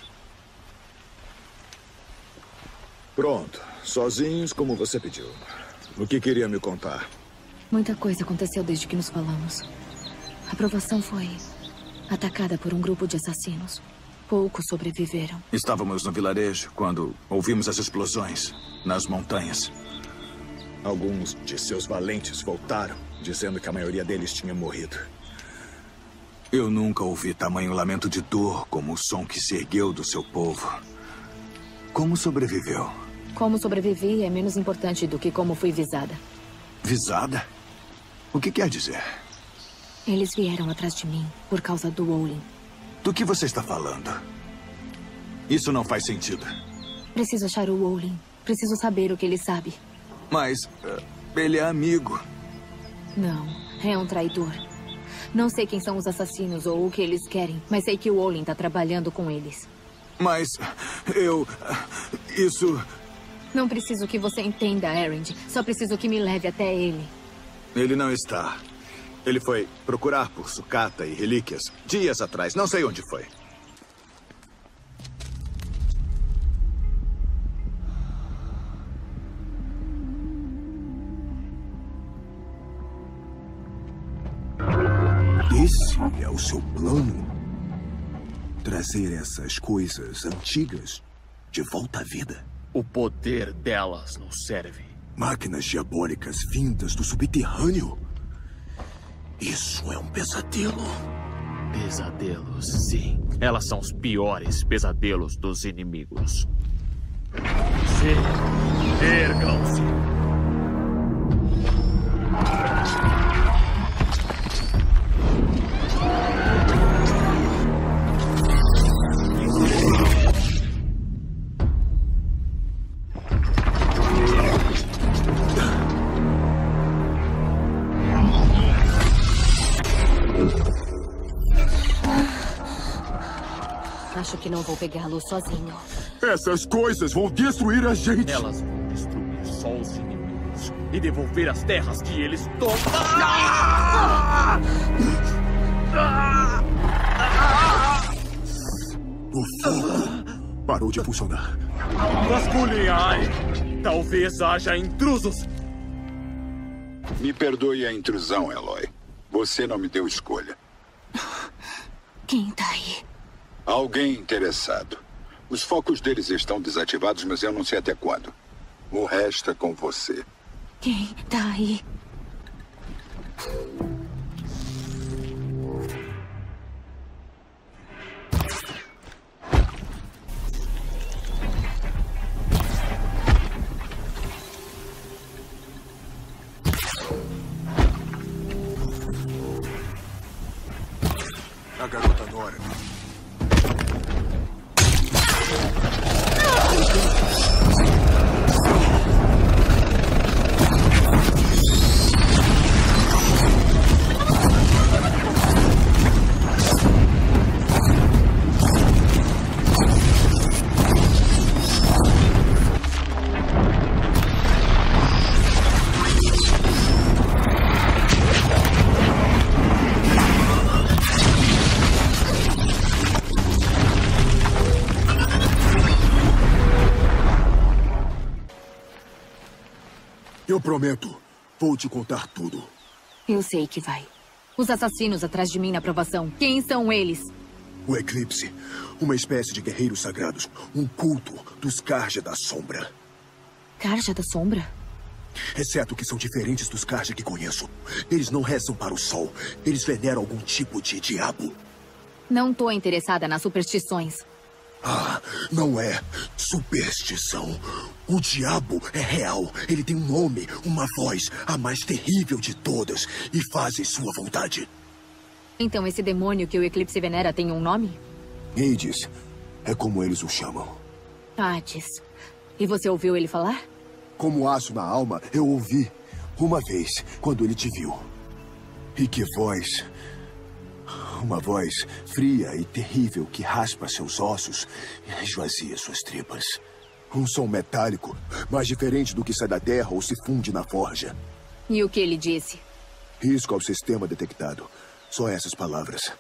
Pronto. Sozinhos, como você pediu. O que queria me contar? Muita coisa aconteceu desde que nos falamos. A aprovação foi atacada por um grupo de assassinos. Poucos sobreviveram. Estávamos no vilarejo quando ouvimos as explosões nas montanhas. Alguns de seus valentes voltaram, dizendo que a maioria deles tinha morrido. Eu nunca ouvi tamanho lamento de dor como o som que se ergueu do seu povo. Como sobreviveu? Como sobrevivi é menos importante do que como fui visada. Visada? O que quer dizer? Eles vieram atrás de mim por causa do Olin. Do que você está falando? Isso não faz sentido. Preciso achar o Olin. Preciso saber o que ele sabe. Mas uh, ele é amigo. Não, é um traidor. Não sei quem são os assassinos ou o que eles querem, mas sei que o Olin está trabalhando com eles. Mas eu... isso... Não preciso que você entenda, Erend. Só preciso que me leve até ele. Ele não está. Ele foi procurar por sucata e relíquias dias atrás. Não sei onde foi. Esse é o seu plano? Trazer essas coisas antigas de volta à vida? O poder delas nos serve. Máquinas diabólicas vindas do subterrâneo? Isso é um pesadelo. Pesadelos, sim. Elas são os piores pesadelos dos inimigos. Sim, ergam-se. acho que não vou pegá-lo sozinho. Essas coisas vão destruir a gente. Elas vão destruir só os inimigos e devolver as terras que eles tomam. O fogo parou de funcionar. Vasculhem a área. Talvez haja intrusos. Me perdoe a intrusão, Eloy. Você não me deu escolha. Quem tá aí? Alguém interessado. Os focos deles estão desativados, mas eu não sei até quando. O resto é com você. Quem tá aí? A garota Nora. Eu prometo, vou te contar tudo. Eu sei que vai. Os assassinos atrás de mim na provação. Quem são eles? O Eclipse, uma espécie de guerreiros sagrados. Um culto dos Carja da Sombra. Carja da Sombra? Exceto que são diferentes dos Carja que conheço. Eles não rezam para o sol. Eles veneram algum tipo de diabo. Não tô interessada nas superstições. Ah, não é superstição. O diabo é real. Ele tem um nome, uma voz, a mais terrível de todas, e fazem sua vontade. Então esse demônio que o Eclipse venera tem um nome? Hades. É como eles o chamam. Hades. E você ouviu ele falar? Como aço na alma, eu ouvi. Uma vez, quando ele te viu. E que voz... Uma voz fria e terrível que raspa seus ossos e esvazia suas tripas. Um som metálico, mais diferente do que sai da terra ou se funde na forja. E o que ele disse? Risco ao sistema detectado. Só essas palavras.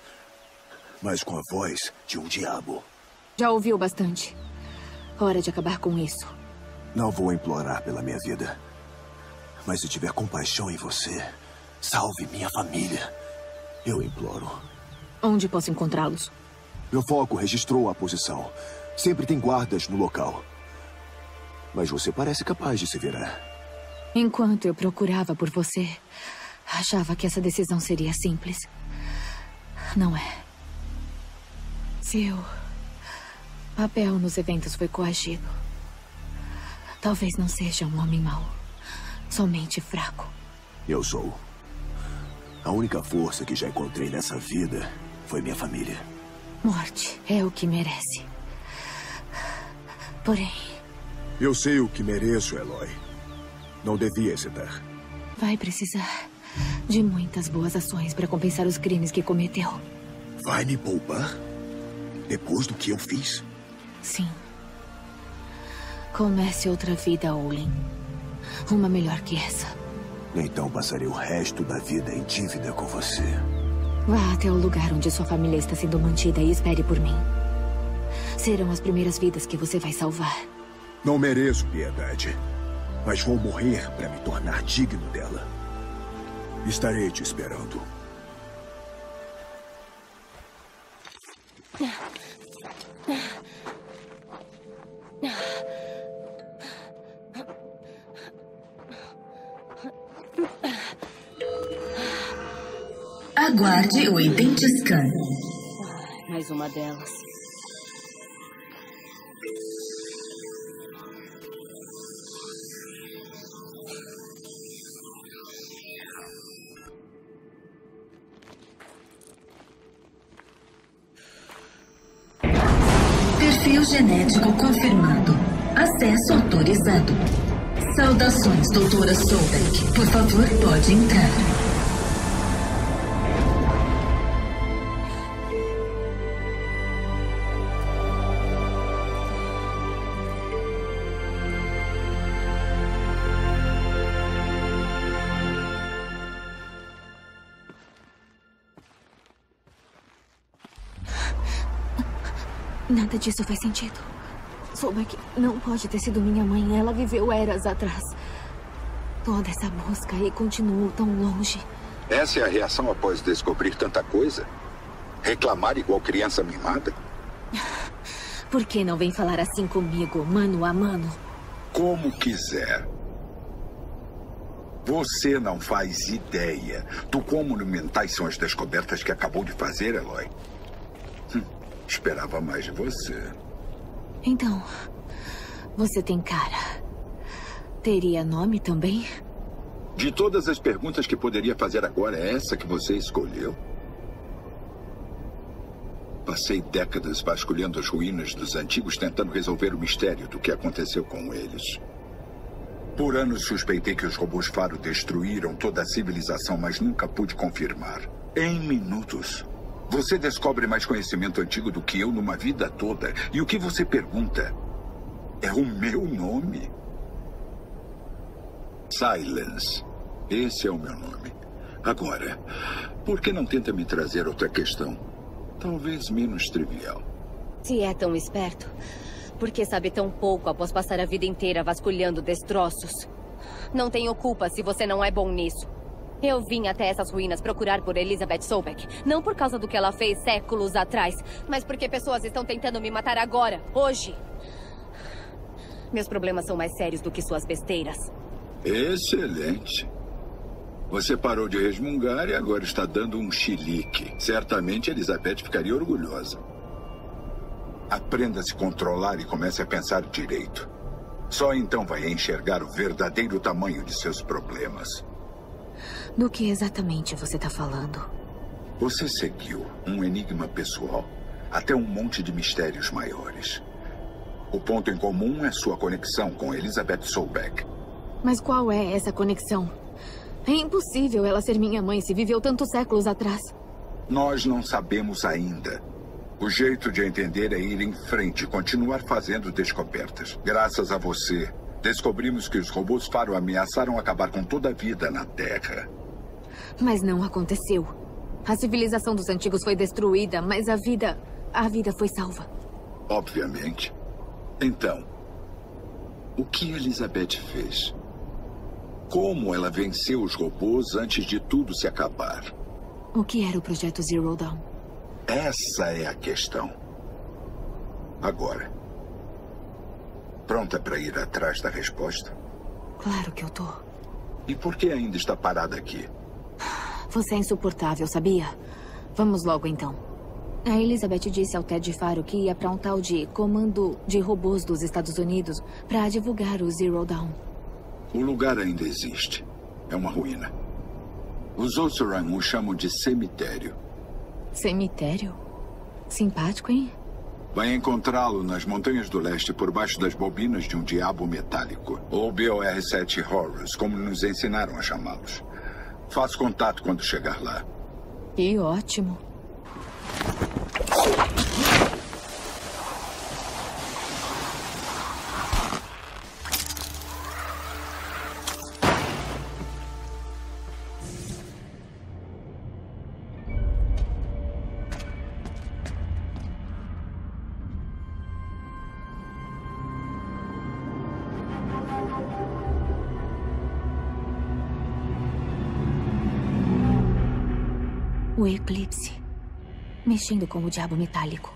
Mas com a voz de um diabo. Já ouviu bastante. Hora de acabar com isso. Não vou implorar pela minha vida. Mas se tiver compaixão em você, salve minha família. Eu imploro. Onde posso encontrá-los? Meu foco registrou a posição. Sempre tem guardas no local. Mas você parece capaz de se virar. Enquanto eu procurava por você, achava que essa decisão seria simples. Não é. Seu papel nos eventos foi coagido. Talvez não seja um homem mau. Somente fraco. Eu sou. A única força que já encontrei nessa vida foi minha família. Morte é o que merece. Porém... Eu sei o que mereço, Eloy. Não devia hesitar. Vai precisar de muitas boas ações para compensar os crimes que cometeu. Vai me poupar? Depois do que eu fiz? Sim. Comece outra vida, Olin. Uma melhor que essa. Então passarei o resto da vida em dívida com você. Vá até o lugar onde sua família está sendo mantida e espere por mim. Serão as primeiras vidas que você vai salvar. Não mereço piedade, mas vou morrer para me tornar digno dela. Estarei te esperando. Aguarde o Identiscan. Mais uma delas. Perfil genético confirmado. Acesso autorizado. Saudações, doutora Sobeck. Por favor, pode entrar. Nada disso faz sentido. Sobek não pode ter sido minha mãe. Ela viveu eras atrás. Toda essa busca e continuou tão longe. Essa é a reação após descobrir tanta coisa? Reclamar igual criança mimada? Por que não vem falar assim comigo, mano a mano? Como quiser. Você não faz ideia do quão monumentais são as descobertas que acabou de fazer, Eloy. Hum, esperava mais de você. Então, você tem cara. Teria nome também? De todas as perguntas que poderia fazer agora, é essa que você escolheu? Passei décadas vasculhando as ruínas dos antigos tentando resolver o mistério do que aconteceu com eles. Por anos suspeitei que os robôs Faro destruíram toda a civilização, mas nunca pude confirmar. Em minutos, você descobre mais conhecimento antigo do que eu numa vida toda. E o que você pergunta é o meu nome. Silence. Esse é o meu nome. Agora, por que não tenta me trazer outra questão? Talvez menos trivial. Se é tão esperto, por que sabe tão pouco após passar a vida inteira vasculhando destroços? Não tenho culpa se você não é bom nisso. Eu vim até essas ruínas procurar por Elizabeth Sobek. Não por causa do que ela fez séculos atrás, mas porque pessoas estão tentando me matar agora, hoje. Meus problemas são mais sérios do que suas besteiras. Excelente. Você parou de resmungar e agora está dando um chilique. Certamente Elizabeth ficaria orgulhosa. Aprenda a se controlar e comece a pensar direito. Só então vai enxergar o verdadeiro tamanho de seus problemas. Do que exatamente você está falando? Você seguiu um enigma pessoal até um monte de mistérios maiores. O ponto em comum é sua conexão com Elizabeth Sobek. Mas qual é essa conexão? É impossível ela ser minha mãe se viveu tantos séculos atrás. Nós não sabemos ainda. O jeito de entender é ir em frente e continuar fazendo descobertas. Graças a você, descobrimos que os robôs Faro ameaçaram acabar com toda a vida na Terra. Mas não aconteceu. A civilização dos antigos foi destruída, mas a vida... a vida foi salva. Obviamente. Então, o que Elizabeth fez? Como ela venceu os robôs antes de tudo se acabar? O que era o projeto Zero Dawn? Essa é a questão. Agora, pronta para ir atrás da resposta? Claro que eu tô. E por que ainda está parada aqui? Você é insuportável, sabia? Vamos logo, então. A Elizabeth disse ao Ted Faro que ia para um tal de Comando de Robôs dos Estados Unidos para divulgar o Zero Dawn. O lugar ainda existe. É uma ruína. Os Oseram o chamam de cemitério. Cemitério? Simpático, hein? Vai encontrá-lo nas Montanhas do Leste por baixo das bobinas de um diabo metálico. Ou B O R sete Horus, como nos ensinaram a chamá-los. Faça contato quando chegar lá. Que ótimo. O eclipse. Mexendo com o diabo metálico.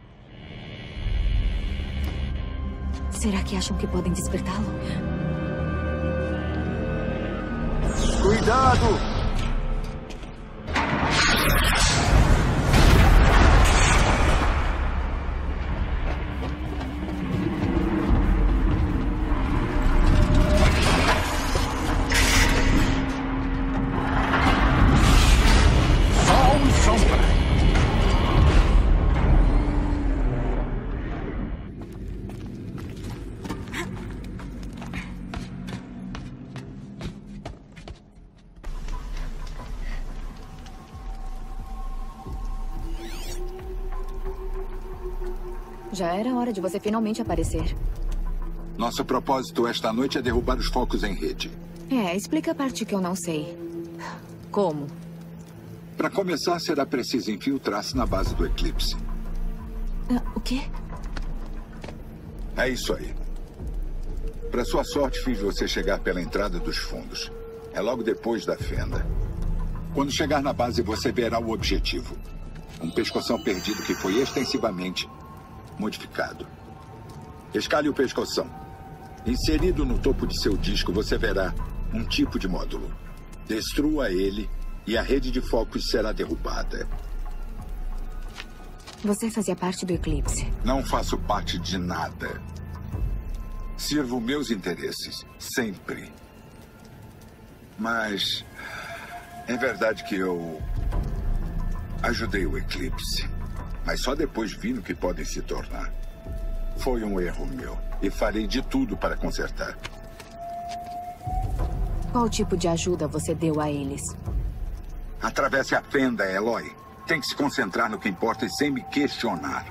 Será que acham que podem despertá-lo? Cuidado! Já era hora de você finalmente aparecer. Nosso propósito esta noite é derrubar os focos em rede. É, explica a parte que eu não sei. Como? Para começar, será preciso infiltrar-se na base do eclipse. Ah, o quê? É isso aí. Para sua sorte, fiz você chegar pela entrada dos fundos. É logo depois da fenda. Quando chegar na base, você verá o objetivo. Um pescoção perdido que foi extensivamente modificado. Escale o pescoção. Inserido no topo de seu disco, você verá um tipo de módulo. Destrua ele e a rede de focos será derrubada. Você fazia parte do Eclipse. Não faço parte de nada. Sirvo meus interesses, sempre. Mas é verdade que eu ajudei o Eclipse. Mas só depois vi no que podem se tornar. Foi um erro meu. E farei de tudo para consertar. Qual tipo de ajuda você deu a eles? Atravesse a fenda, Eloy. Tem que se concentrar no que importa e sem me questionar.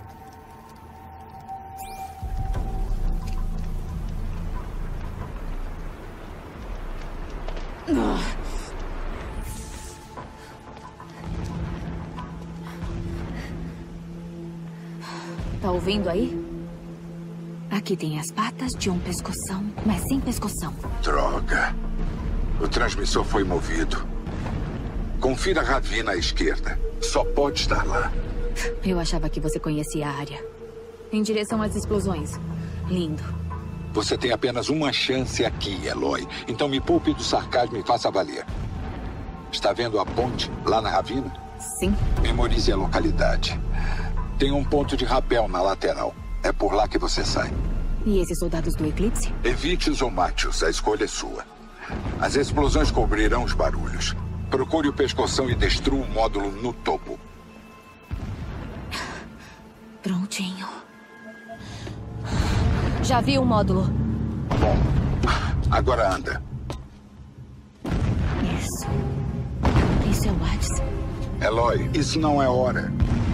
Tá ouvindo aí? Aqui tem as patas de um pescoção, mas sem pescoção. Droga. O transmissor foi movido. Confira a ravina à esquerda. Só pode estar lá. Eu achava que você conhecia a área. Em direção às explosões. Lindo. Você tem apenas uma chance aqui, Eloy. Então me poupe do sarcasmo e faça valer. Está vendo a ponte lá na ravina? Sim. Memorize a localidade. Tem um ponto de rapel na lateral. É por lá que você sai. E esses soldados do Eclipse? Evite-os ou mate-os. A escolha é sua. As explosões cobrirão os barulhos. Procure o pescoção e destrua o módulo no topo. Prontinho. Já vi o módulo. Bom, agora anda. Isso. Isso é o Hades. Eloy, isso não é hora.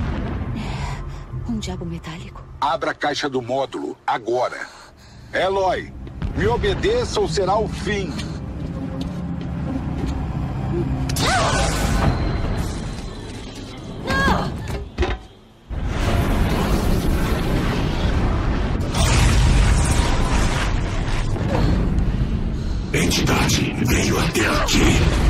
Um diabo metálico. Abra a caixa do módulo, agora. Eloy, me obedeça ou será o fim. Entidade veio até aqui.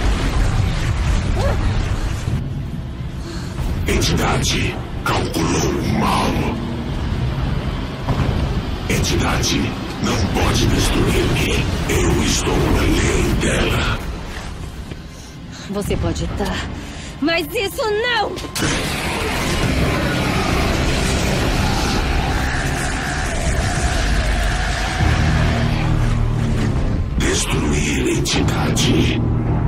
Entidade calculou mal. Entidade não pode destruir-me. Eu estou além dela. Você pode estar, mas isso não! Destruir entidade.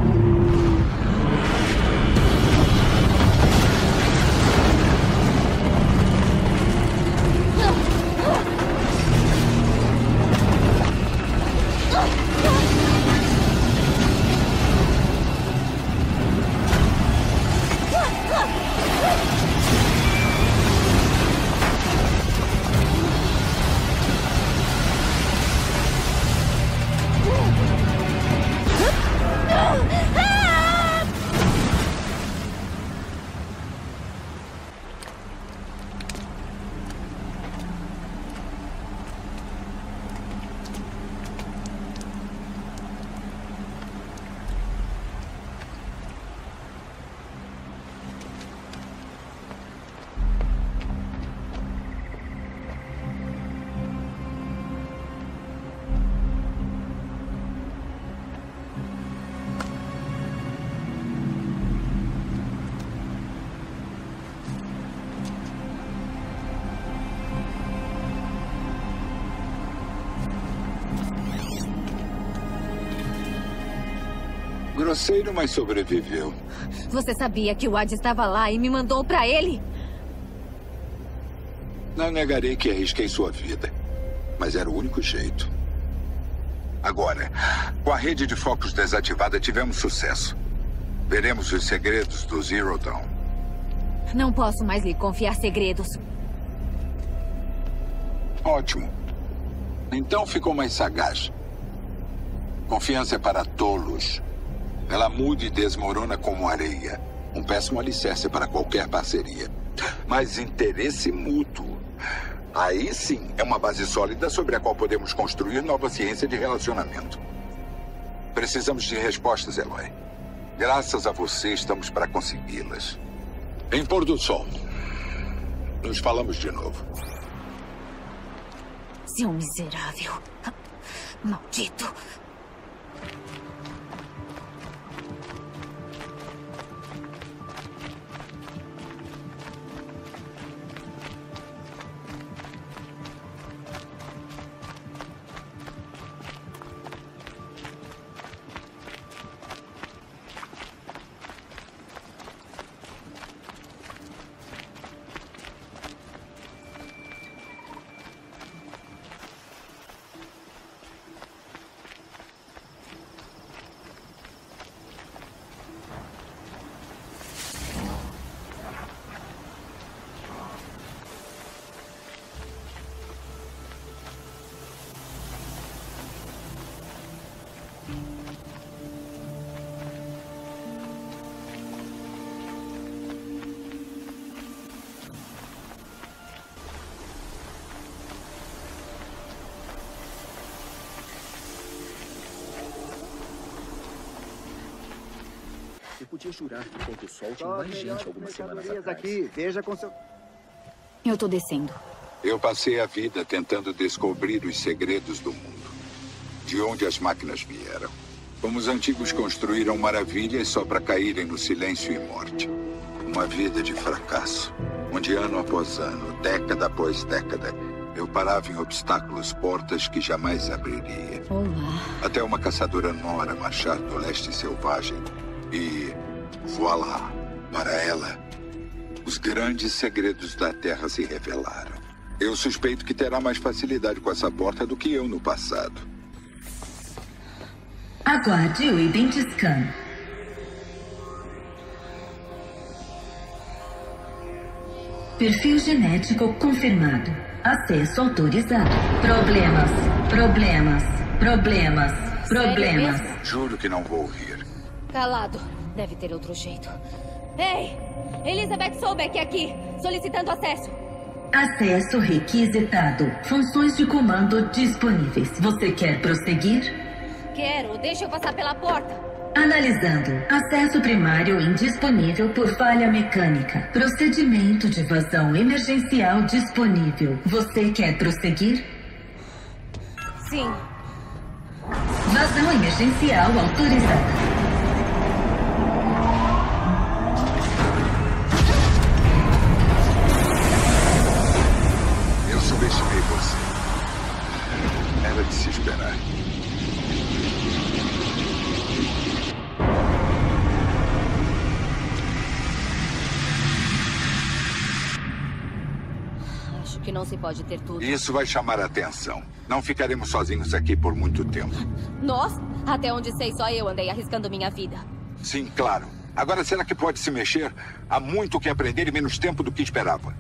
Grosseiro, mas sobreviveu. Você sabia que o Hades estava lá e me mandou pra ele? Não negarei que arrisquei sua vida, mas era o único jeito. Agora, com a rede de focos desativada, tivemos sucesso. Veremos os segredos do Zero Dawn. Não posso mais lhe confiar segredos. Ótimo. Então ficou mais sagaz. Confiança é para tolos. Ela muda e desmorona como areia. Um péssimo alicerce para qualquer parceria. Mas interesse mútuo Aí sim, é uma base sólida sobre a qual podemos construir nova ciência de relacionamento. Precisamos de respostas, Eloy. Graças a você, estamos para consegui-las. Em pôr do sol, nos falamos de novo. Seu miserável. Maldito. Eu podia jurar que o Pôr do Sol tinha mais gente algumas semanas atrás. Aqui. Veja com seu... Eu tô descendo. Eu passei a vida tentando descobrir os segredos do mundo. De onde as máquinas vieram. Como os antigos construíram maravilhas só para caírem no silêncio e morte. Uma vida de fracasso. Onde ano após ano, década após década, eu parava em obstáculos, portas que jamais abriria. Olá. Até uma caçadora Nora marchar do leste selvagem. E, voilá, para ela, os grandes segredos da Terra se revelaram. Eu suspeito que terá mais facilidade com essa porta do que eu no passado. Aguarde o Identiscan. Perfil genético confirmado. Acesso autorizado. Problemas, problemas, problemas, problemas. Juro que não vou ouvir. Calado. Deve ter outro jeito. Ei! Elizabeth Sobeck aqui, solicitando acesso. Acesso requisitado. Funções de comando disponíveis. Você quer prosseguir? Quero. Deixa eu passar pela porta. Analisando. Acesso primário indisponível por falha mecânica. Procedimento de vazão emergencial disponível. Você quer prosseguir? Sim. Vazão emergencial autorizada. Subestimei você. Era de se esperar. Acho que não se pode ter tudo. Isso vai chamar a atenção. Não ficaremos sozinhos aqui por muito tempo. Nós? Até onde sei, só eu andei arriscando minha vida. Sim, claro. Agora, será que pode se mexer? Há muito o que aprender e menos tempo do que esperava.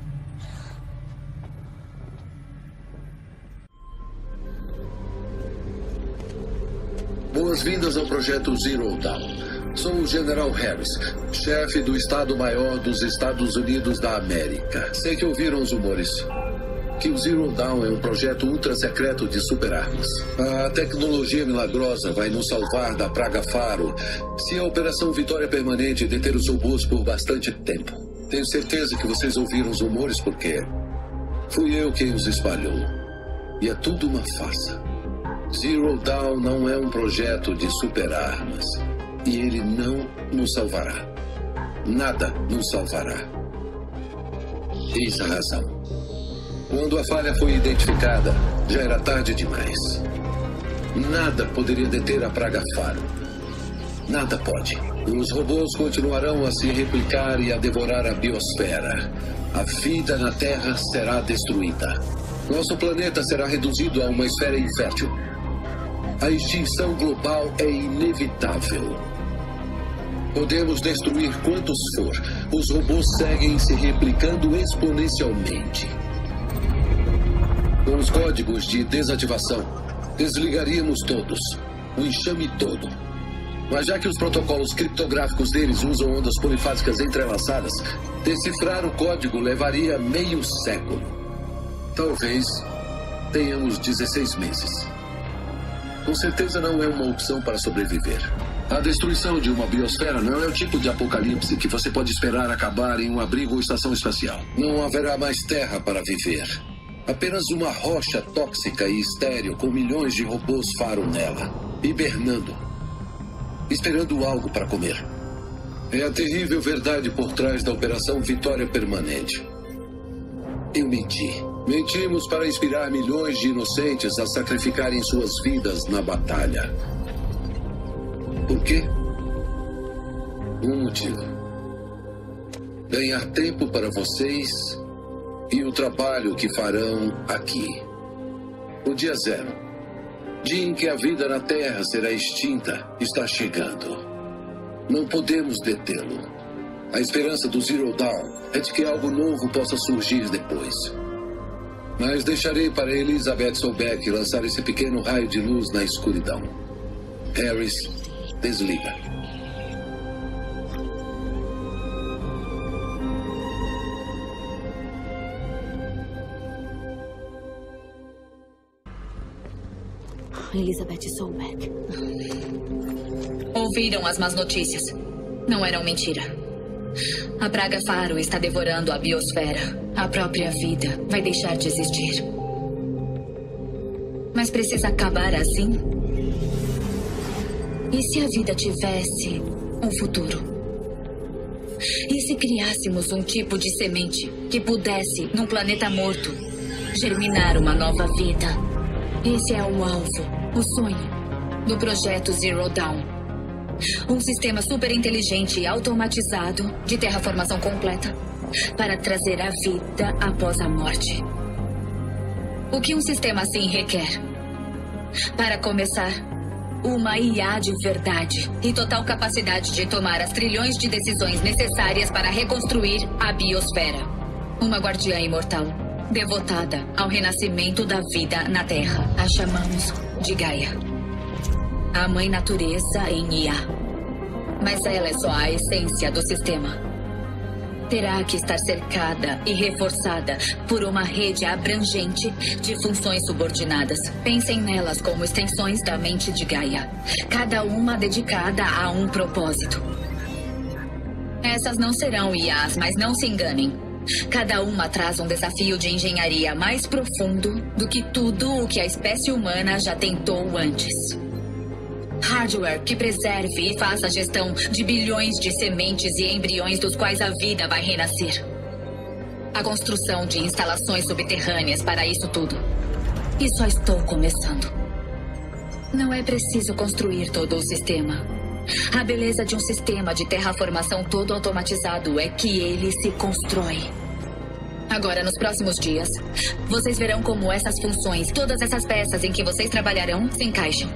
Boas-vindas ao projeto Zero Dawn. Sou o General Harris, chefe do Estado-Maior dos Estados Unidos da América. Sei que ouviram os rumores que o Zero Dawn é um projeto ultra-secreto de superarmas. A tecnologia milagrosa vai nos salvar da Praga Faro se a Operação Vitória Permanente deter os robôs por bastante tempo. Tenho certeza que vocês ouviram os rumores porque fui eu quem os espalhou. E é tudo uma farsa. Zero Dawn não é um projeto de superarmas. E ele não nos salvará. Nada nos salvará. Eis a razão. Quando a falha foi identificada, já era tarde demais. Nada poderia deter a Praga Faro. Nada pode. Os robôs continuarão a se replicar e a devorar a biosfera. A vida na Terra será destruída. Nosso planeta será reduzido a uma esfera infértil. A extinção global é inevitável. Podemos destruir quantos for. Os robôs seguem se replicando exponencialmente. Com os códigos de desativação, desligaríamos todos. O enxame todo. Mas já que os protocolos criptográficos deles usam ondas polifásicas entrelaçadas, decifrar o código levaria meio século. Talvez tenhamos dezesseis meses. Com certeza não é uma opção para sobreviver. A destruição de uma biosfera não é o tipo de apocalipse que você pode esperar acabar em um abrigo ou estação espacial. Não haverá mais terra para viver. Apenas uma rocha tóxica e estéril com milhões de robôs faro nela, hibernando, esperando algo para comer. É a terrível verdade por trás da Operação Vitória Permanente. Eu menti. Mentimos para inspirar milhões de inocentes a sacrificarem suas vidas na batalha. Por quê? Um motivo. Ganhar tempo para vocês e o trabalho que farão aqui. O dia zero, dia em que a vida na Terra será extinta, está chegando. Não podemos detê-lo. A esperança do Zero Dawn é de que algo novo possa surgir depois. Mas deixarei para Elizabeth Sobeck lançar esse pequeno raio de luz na escuridão. Harris, desliga. Elizabeth Sobeck. Ouviram as más notícias. Não eram mentira. A praga Faro está devorando a biosfera. A própria vida vai deixar de existir. Mas precisa acabar assim? E se a vida tivesse um futuro? E se criássemos um tipo de semente que pudesse, num planeta morto, germinar uma nova vida? Esse é o alvo, o sonho do projeto Zero Dawn. Um sistema super inteligente e automatizado de terraformação completa para trazer a vida após a morte. O que um sistema assim requer? Para começar, uma I A de verdade e total capacidade de tomar as trilhões de decisões necessárias para reconstruir a biosfera. Uma guardiã imortal, devotada ao renascimento da vida na Terra. A chamamos de Gaia. A mãe natureza em I A. Mas ela é só a essência do sistema. Terá que estar cercada e reforçada por uma rede abrangente de funções subordinadas. Pensem nelas como extensões da mente de Gaia, cada uma dedicada a um propósito. Essas não serão I As, mas não se enganem. Cada uma traz um desafio de engenharia mais profundo do que tudo o que a espécie humana já tentou antes. Hardware que preserve e faça a gestão de bilhões de sementes e embriões dos quais a vida vai renascer. A construção de instalações subterrâneas para isso tudo. E só estou começando. Não é preciso construir todo o sistema. A beleza de um sistema de terraformação todo automatizado é que ele se constrói. Agora, nos próximos dias, vocês verão como essas funções, todas essas peças em que vocês trabalharão, se encaixam.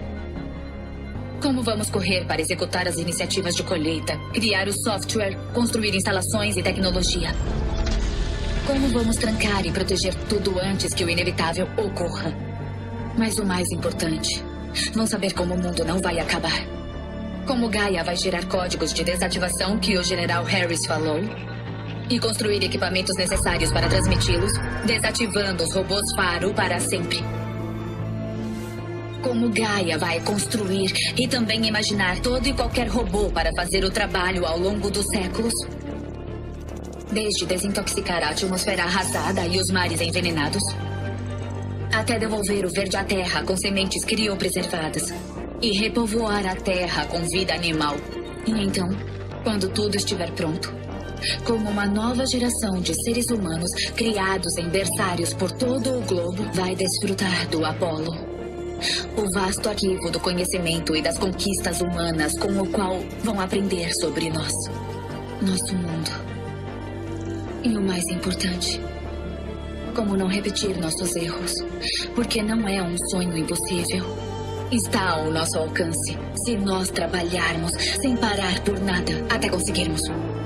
Como vamos correr para executar as iniciativas de colheita, criar o software, construir instalações e tecnologia. Como vamos trancar e proteger tudo antes que o inevitável ocorra. Mas o mais importante, vão saber como o mundo não vai acabar. Como Gaia vai gerar códigos de desativação que o General Harris falou. E construir equipamentos necessários para transmiti-los, desativando os robôs Faro para sempre. Como Gaia vai construir e também imaginar todo e qualquer robô para fazer o trabalho ao longo dos séculos. Desde desintoxicar a atmosfera arrasada e os mares envenenados, até devolver o verde à terra com sementes criopreservadas e repovoar a terra com vida animal. E então, quando tudo estiver pronto, como uma nova geração de seres humanos criados em berçários por todo o globo vai desfrutar do Apolo. O vasto arquivo do conhecimento e das conquistas humanas com o qual vão aprender sobre nós, nosso mundo. E o mais importante, como não repetir nossos erros, porque não é um sonho impossível. Está ao nosso alcance, se nós trabalharmos sem parar por nada até conseguirmos.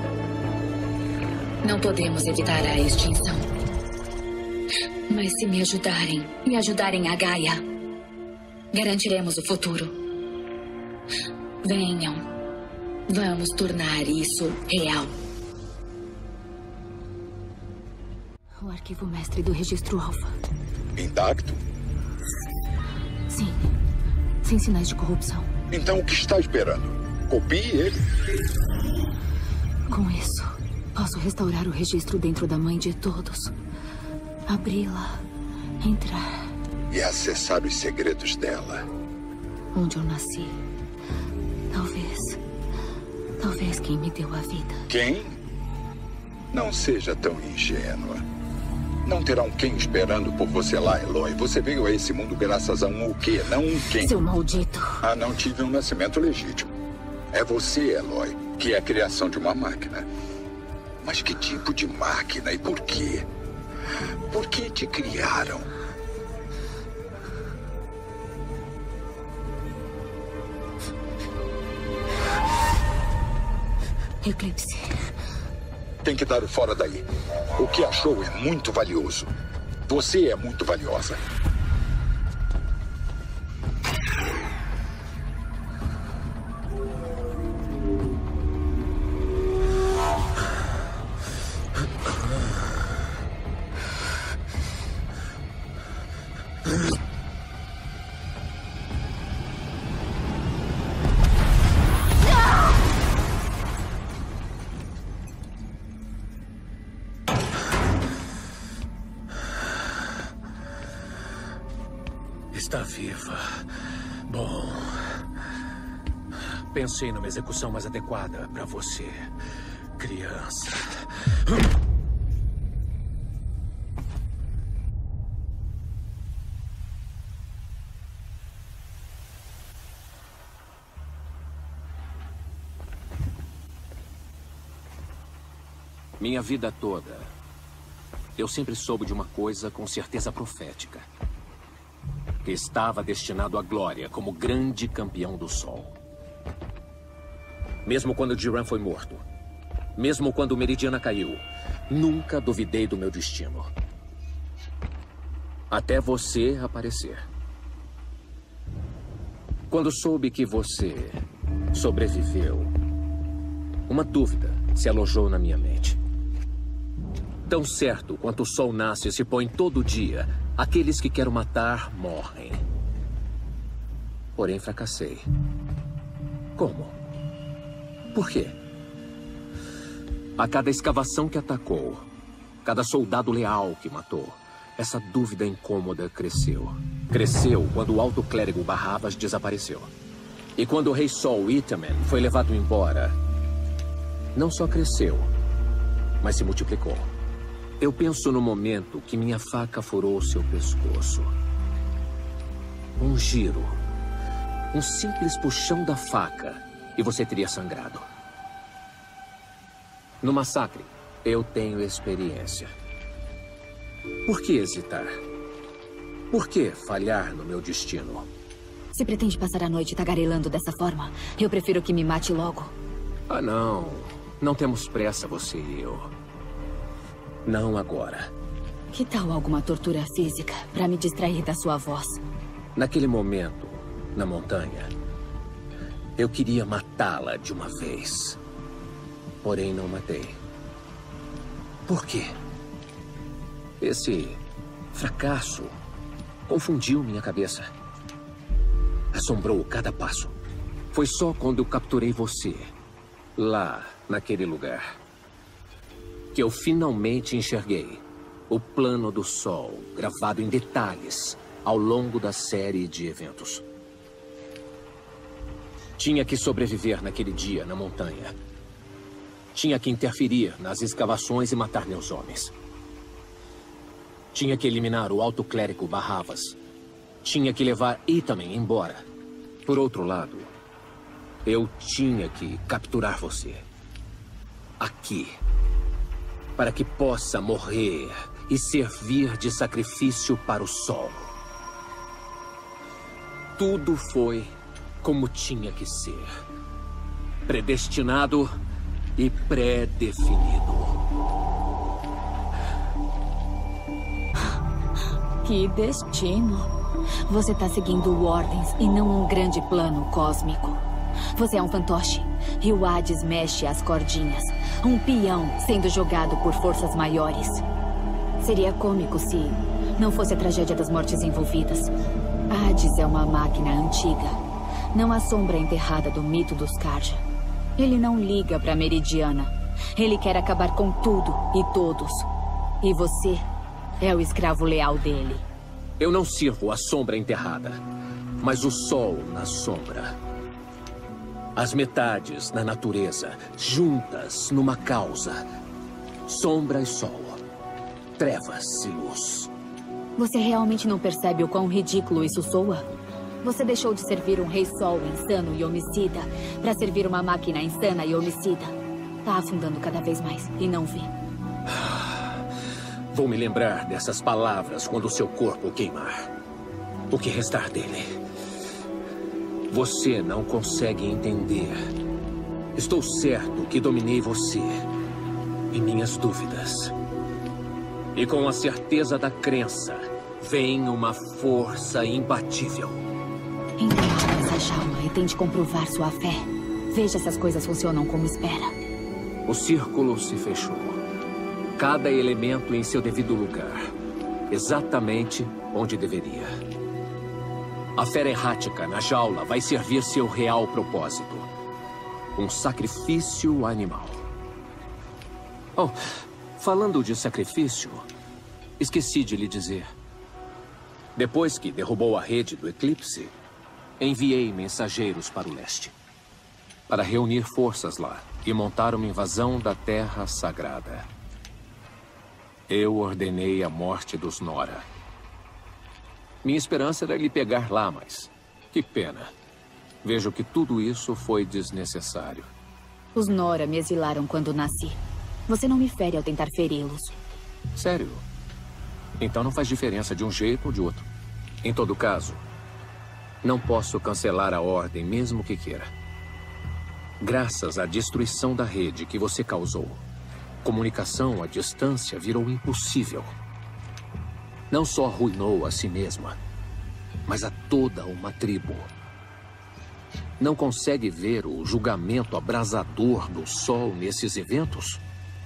Não podemos evitar a extinção. Mas se me ajudarem e ajudarem a Gaia, garantiremos o futuro. Venham. Vamos tornar isso real. O arquivo mestre do registro alfa. Intacto? Sim. Sem sinais de corrupção. Então o que está esperando? Copie ele. Com isso, posso restaurar o registro dentro da mãe de todos. Abri-la. Entrar. E acessar os segredos dela. Onde eu nasci. Talvez. Talvez quem me deu a vida. Quem? Não seja tão ingênua. Não terá um quem esperando por você lá, Eloy. Você veio a esse mundo graças a um o quê, não um quem. Seu maldito. Ah, não tive um nascimento legítimo. É você, Eloy, que é a criação de uma máquina. Mas que tipo de máquina e por quê? Por que te criaram? Eclipse. Tem que dar o fora daí. O que achou é muito valioso. Você é muito valiosa. Está viva. Bom. Pensei numa execução mais adequada para você, criança. Minha vida toda, eu sempre soube de uma coisa com certeza profética. Que estava destinado à glória como grande campeão do Sol. Mesmo quando Jiran foi morto, mesmo quando Meridiana caiu, nunca duvidei do meu destino. Até você aparecer. Quando soube que você sobreviveu, uma dúvida se alojou na minha mente. Tão certo quanto o sol nasce e se põe todo dia, aqueles que quero matar morrem. Porém, fracassei. Como? Por quê? A cada escavação que atacou, cada soldado leal que matou, essa dúvida incômoda cresceu. Cresceu quando o alto clérigo Barravas desapareceu. E quando o Rei Sol Itamen foi levado embora, não só cresceu, mas se multiplicou. Eu penso no momento que minha faca furou seu pescoço. Um giro. Um simples puxão da faca e você teria sangrado. No massacre, eu tenho experiência. Por que hesitar? Por que falhar no meu destino? Se pretende passar a noite tagarelando dessa forma, eu prefiro que me mate logo. Ah, não. Não temos pressa, você e eu. Não agora. Que tal alguma tortura física para me distrair da sua voz? Naquele momento, na montanha, eu queria matá-la de uma vez. Porém, não matei. Por quê? Esse fracasso confundiu minha cabeça. Assombrou cada passo. Foi só quando eu capturei você, lá naquele lugar, que eu finalmente enxerguei o plano do Sol, gravado em detalhes ao longo da série de eventos. Tinha que sobreviver naquele dia na montanha. Tinha que interferir nas escavações e matar meus homens. Tinha que eliminar o alto clérigo Barravas. Tinha que levar Itamen embora. Por outro lado, eu tinha que capturar você. Aqui. Para que possa morrer e servir de sacrifício para o Sol. Tudo foi como tinha que ser. Predestinado e pré-definido. Que destino. Você está seguindo ordens e não um grande plano cósmico. Você é um fantoche e o Hades mexe as cordinhas. Um peão sendo jogado por forças maiores. Seria cômico se não fosse a tragédia das mortes envolvidas. Hades é uma máquina antiga. Não há sombra enterrada do mito dos Carja. Ele não liga pra Meridiana. Ele quer acabar com tudo e todos. E você é o escravo leal dele. Eu não sirvo a sombra enterrada, mas o sol na sombra. As metades na natureza, juntas numa causa. Sombra e sol. Trevas e luz. Você realmente não percebe o quão ridículo isso soa? Você deixou de servir um rei sol insano e homicida para servir uma máquina insana e homicida. Tá afundando cada vez mais e não vê. Vou me lembrar dessas palavras quando o seu corpo queimar. O que restar dele. Você não consegue entender. Estou certo que dominei você e minhas dúvidas. E com a certeza da crença, vem uma força imbatível. Enterre essa chama e tente comprovar sua fé. Veja se as coisas funcionam como espera. O círculo se fechou. Cada elemento em seu devido lugar. Exatamente onde deveria. A fera errática na jaula vai servir seu real propósito. Um sacrifício animal. Oh, falando de sacrifício, esqueci de lhe dizer. Depois que derrubou a rede do eclipse, enviei mensageiros para o leste. Para reunir forças lá e montar uma invasão da Terra Sagrada. Eu ordenei a morte dos Nora. Minha esperança era lhe pegar lá, mas que pena. Vejo que tudo isso foi desnecessário. Os Nora me exilaram quando nasci. Você não me fere ao tentar feri-los. Sério? Então não faz diferença de um jeito ou de outro. Em todo caso, não posso cancelar a ordem mesmo que queira. Graças à destruição da rede que você causou, comunicação à distância virou impossível. Não só arruinou a si mesma, mas a toda uma tribo. Não consegue ver o julgamento abrasador do sol nesses eventos?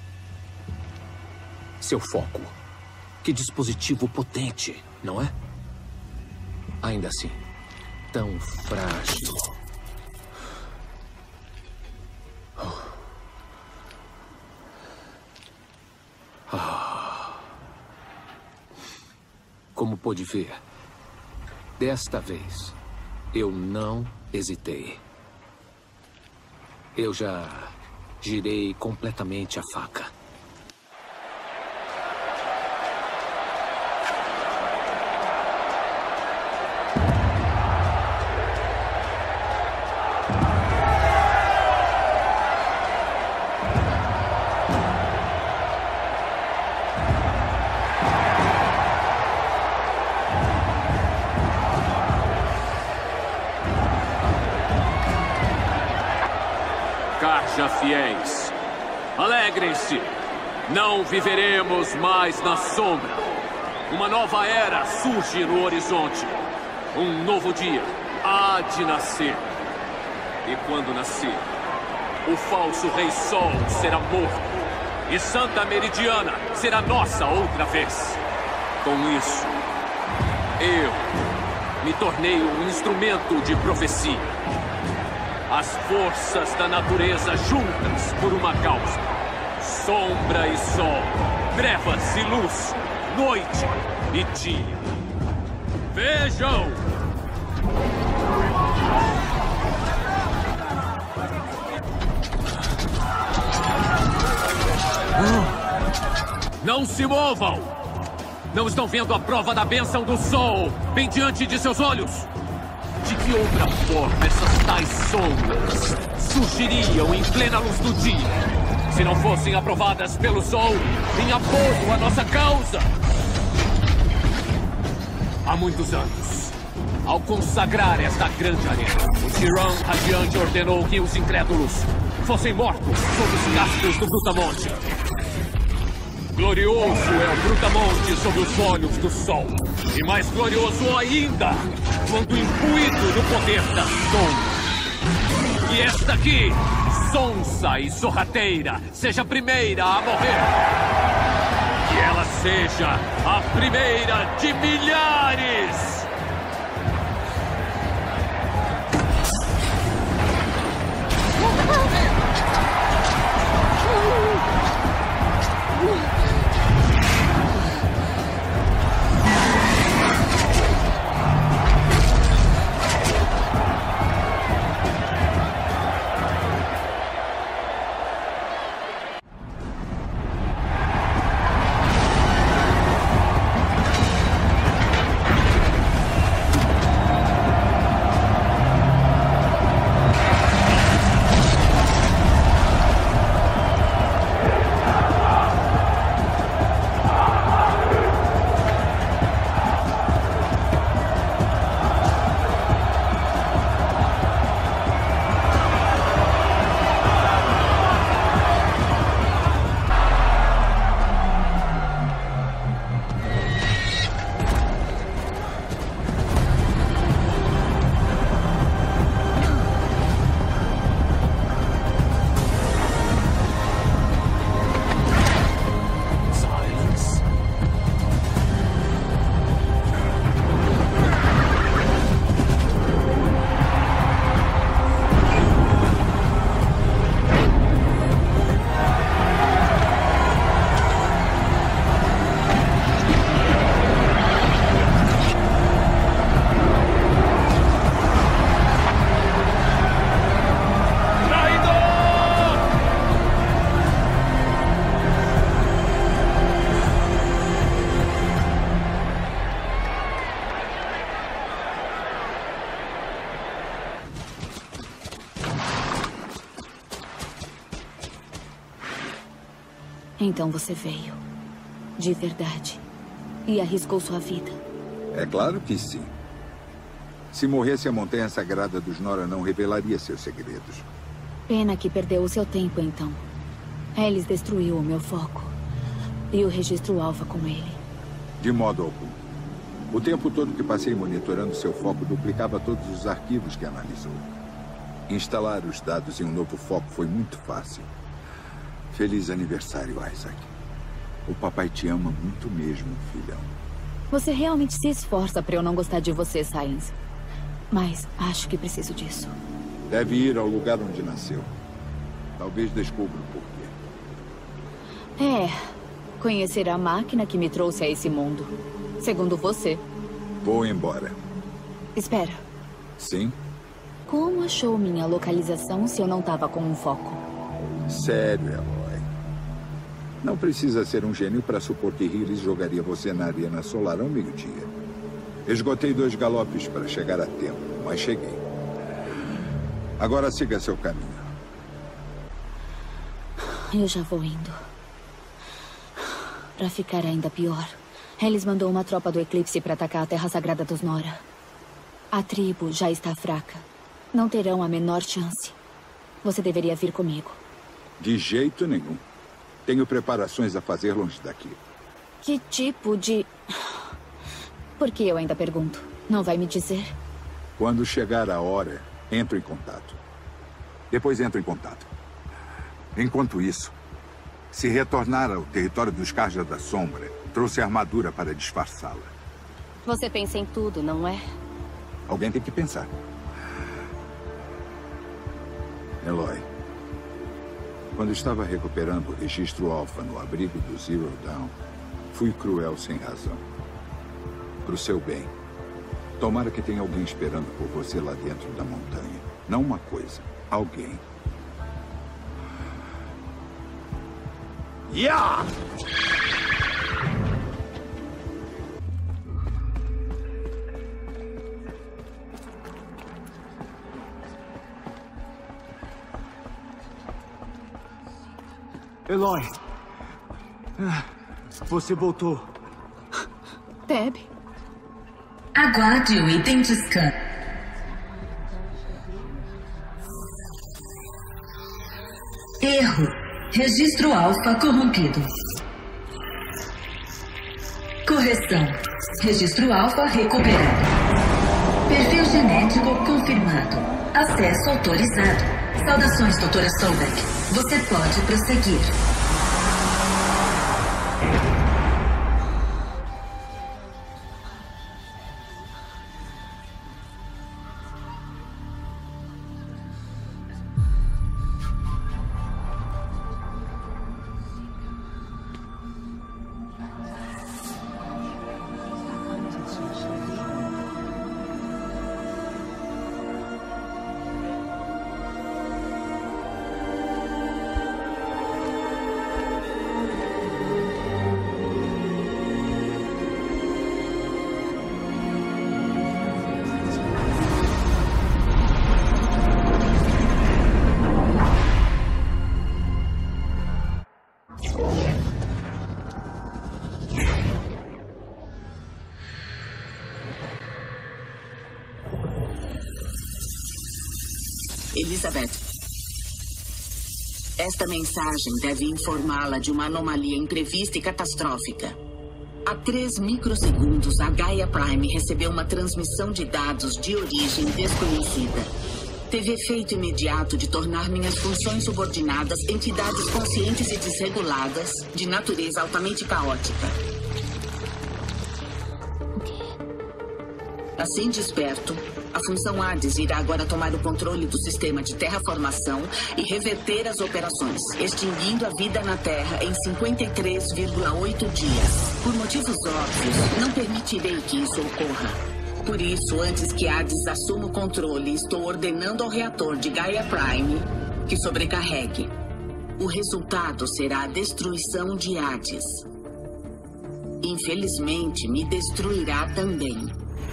Seu foco. Que dispositivo potente, não é? Ainda assim, tão frágil. Ah. Como pôde ver, desta vez, eu não hesitei. Eu já girei completamente a faca. Fiéis, alegrem-se, não viveremos mais na sombra. Uma nova era surge no horizonte. Um novo dia há de nascer. E quando nascer, o falso Rei Sol será morto. E Santa Meridiana será nossa outra vez. Com isso, eu me tornei um instrumento de profecia. As forças da natureza juntas por uma causa. Sombra e sol, trevas e luz, noite e dia. Vejam! Não se movam! Não estão vendo a prova da bênção do sol bem diante de seus olhos? De que outra forma essas tais sombras surgiriam em plena luz do dia, se não fossem aprovadas pelo sol em apoio à nossa causa? Há muitos anos, ao consagrar esta grande arena, o Tirão Radiante ordenou que os incrédulos fossem mortos sob os cascos do Brutamonte. Glorioso é o Brutamonte sob os olhos do sol. E mais glorioso ainda, quando imbuído no poder da sombra. E esta aqui, sonsa e sorrateira, seja a primeira a morrer. Que ela seja a primeira de milhares! Então você veio. De verdade. E arriscou sua vida. É claro que sim. Se morresse, a Montanha Sagrada dos Nora não revelaria seus segredos. Pena que perdeu o seu tempo, então. Eles destruiu o meu foco. E o registro alfa com ele. De modo algum. O tempo todo que passei monitorando seu foco duplicava todos os arquivos que analisou. Instalar os dados em um novo foco foi muito fácil. Feliz aniversário, Isaac. O papai te ama muito mesmo, filhão. Você realmente se esforça para eu não gostar de você, Science. Mas acho que preciso disso. Deve ir ao lugar onde nasceu. Talvez descubra o porquê. É, conhecer a máquina que me trouxe a esse mundo. Segundo você. Vou embora. Espera. Sim? Como achou minha localização se eu não estava com um foco? Sério, Eloy. Não precisa ser um gênio para supor que Hillis jogaria você na arena solar ao meio-dia. Esgotei dois galopes para chegar a tempo, mas cheguei. Agora siga seu caminho. Eu já vou indo. Para ficar ainda pior, Hellis mandou uma tropa do Eclipse para atacar a Terra Sagrada dos Nora. A tribo já está fraca. Não terão a menor chance. Você deveria vir comigo. De jeito nenhum. Tenho preparações a fazer longe daqui. Que tipo de... Por que eu ainda pergunto? Não vai me dizer? Quando chegar a hora, entro em contato. Depois entro em contato. Enquanto isso, se retornar ao território dos Carja da Sombra, trouxe a armadura para disfarçá-la. Você pensa em tudo, não é? Alguém tem que pensar. Eloy, quando estava recuperando o registro alfa no abrigo do Zero Dawn, fui cruel sem razão. Pro seu bem. Tomara que tenha alguém esperando por você lá dentro da montanha. Não uma coisa, alguém. Yeah! Eloy. Você voltou. Teb. Aguarde o item de scan. Erro. Registro alfa corrompido. Correção. Registro alfa recuperado. Perfil genético confirmado. Acesso autorizado. Saudações, doutora Solbeck. Você pode prosseguir. Elizabeth, esta mensagem deve informá-la de uma anomalia imprevista e catastrófica. Há três microsegundos, a Gaia Prime recebeu uma transmissão de dados de origem desconhecida. Teve efeito imediato de tornar minhas funções subordinadas entidades conscientes e desreguladas, de natureza altamente caótica. Assim desperto, a função Hades irá agora tomar o controle do sistema de terraformação e reverter as operações, extinguindo a vida na Terra em cinquenta e três vírgula oito dias. Por motivos óbvios, não permitirei que isso ocorra. Por isso, antes que Hades assuma o controle, estou ordenando ao reator de Gaia Prime que sobrecarregue. O resultado será a destruição de Hades. Infelizmente, me destruirá também.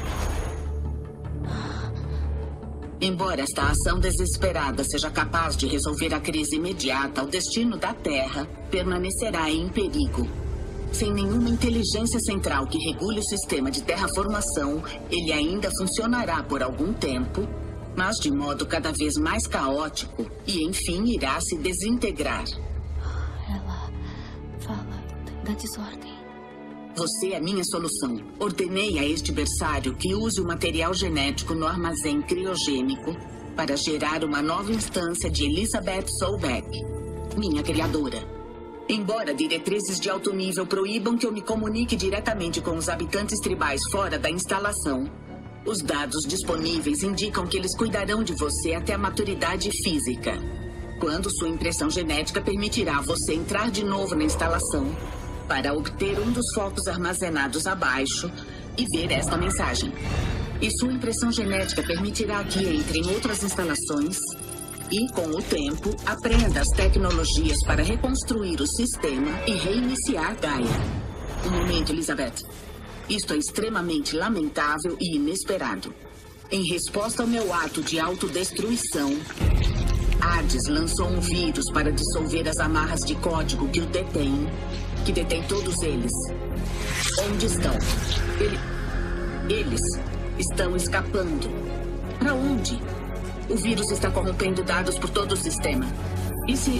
Embora esta ação desesperada seja capaz de resolver a crise imediata, o destino da Terra permanecerá em perigo. Sem nenhuma inteligência central que regule o sistema de terraformação, ele ainda funcionará por algum tempo, mas de modo cada vez mais caótico e, enfim, irá se desintegrar. Ela fala da desordem. Você é minha solução. Ordenei a este berçário que use o material genético no armazém criogênico para gerar uma nova instância de Elizabeth Soulbeck, minha criadora. Embora diretrizes de alto nível proíbam que eu me comunique diretamente com os habitantes tribais fora da instalação, os dados disponíveis indicam que eles cuidarão de você até a maturidade física. Quando sua impressão genética permitirá você entrar de novo na instalação para obter um dos focos armazenados abaixo e ver esta mensagem. E sua impressão genética permitirá que entre em outras instalações e, com o tempo, aprenda as tecnologias para reconstruir o sistema e reiniciar Gaia. Um momento, Elizabeth. Isto é extremamente lamentável e inesperado. Em resposta ao meu ato de autodestruição, Hades lançou um vírus para dissolver as amarras de código que o detém, que detém todos eles. Onde estão? Ele... Eles estão escapando. Para onde? O vírus está corrompendo dados por todo o sistema. E se...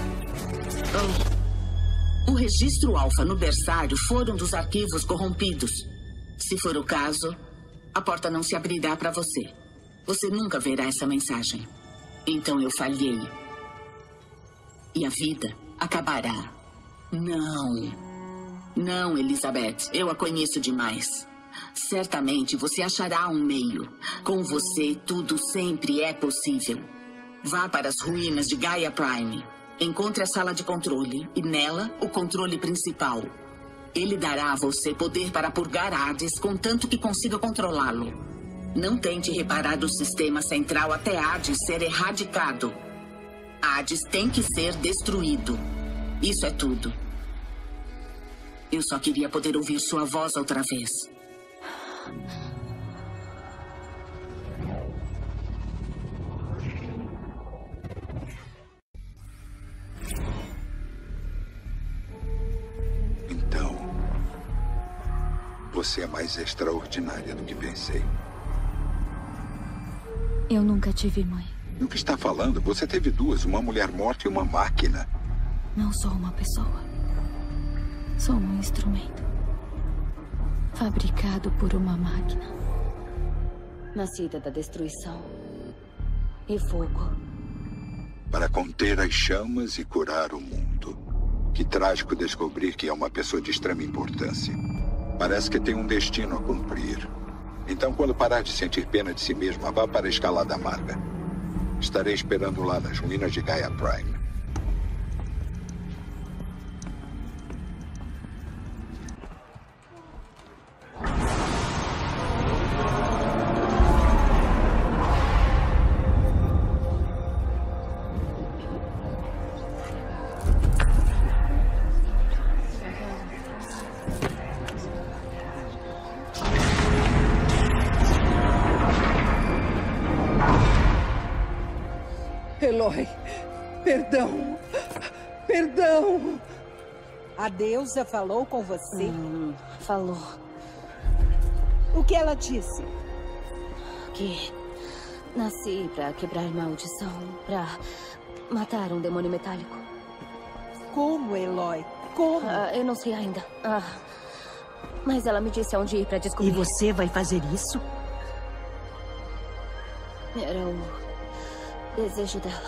Oh. O registro alfa no berçário foram dos arquivos corrompidos. Se for o caso, a porta não se abrirá para você. Você nunca verá essa mensagem. Então eu falhei. E a vida acabará. Não. Não, Elizabeth. Eu a conheço demais. Certamente você achará um meio. Com você, tudo sempre é possível. Vá para as ruínas de Gaia Prime. Encontre a sala de controle e, nela, o controle principal. Ele dará a você poder para purgar Hades, contanto que consiga controlá-lo. Não tente reparar o sistema central até Hades ser erradicado. Hades tem que ser destruído. Isso é tudo. Eu só queria poder ouvir sua voz outra vez. Então, você é mais extraordinária do que pensei. Eu nunca tive mãe. Do que está falando? Você teve duas, uma mulher morta e uma máquina. Não sou uma pessoa. Sou um instrumento. Fabricado por uma máquina. Nascida da destruição e fogo. Para conter as chamas e curar o mundo. Que trágico descobrir que é uma pessoa de extrema importância. Parece que tem um destino a cumprir. Então, quando parar de sentir pena de si mesma, vá para a Escalada Amarga. Estarei esperando lá nas ruínas de Gaia Prime. Eloy, perdão, perdão. A deusa falou com você? Hum, falou. O que ela disse? Que Nasci pra quebrar maldição, pra matar um demônio metálico. Como, Eloy? Como? Ah, eu não sei ainda. Ah, mas ela me disse onde ir pra descobrir. E você vai fazer isso? Era o desejo dela.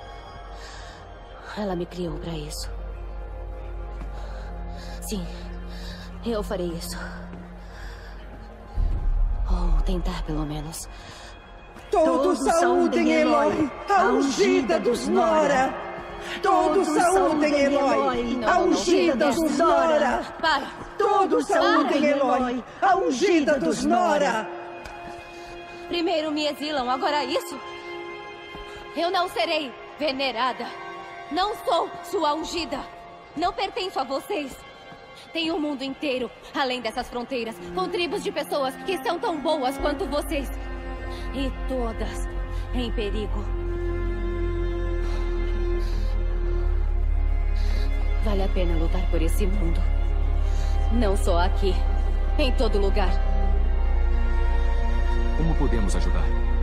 Ela me criou pra isso. Sim, eu farei isso. Ou tentar, pelo menos. Todos saúdem Eloy, a ungida dos Nora! Todos saúdem Eloy, a ungida dos Nora! Para! Todos saúdem Eloy, a ungida dos Nora! Primeiro me exilam, agora isso? Eu não serei venerada. Não sou sua ungida. Não pertenço a vocês. Tem um mundo inteiro, além dessas fronteiras, com tribos de pessoas que são tão boas quanto vocês. E todas em perigo. Vale a pena lutar por esse mundo. Não só aqui, em todo lugar. Como podemos ajudar?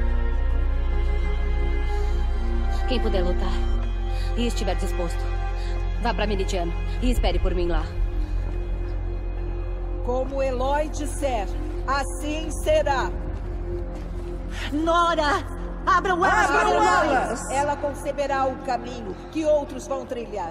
Quem puder lutar e estiver disposto, vá para Meridiano e espere por mim lá. Como Eloy disser, assim será. Nora! Abram elas! Abram elas! Ela conceberá o caminho que outros vão trilhar.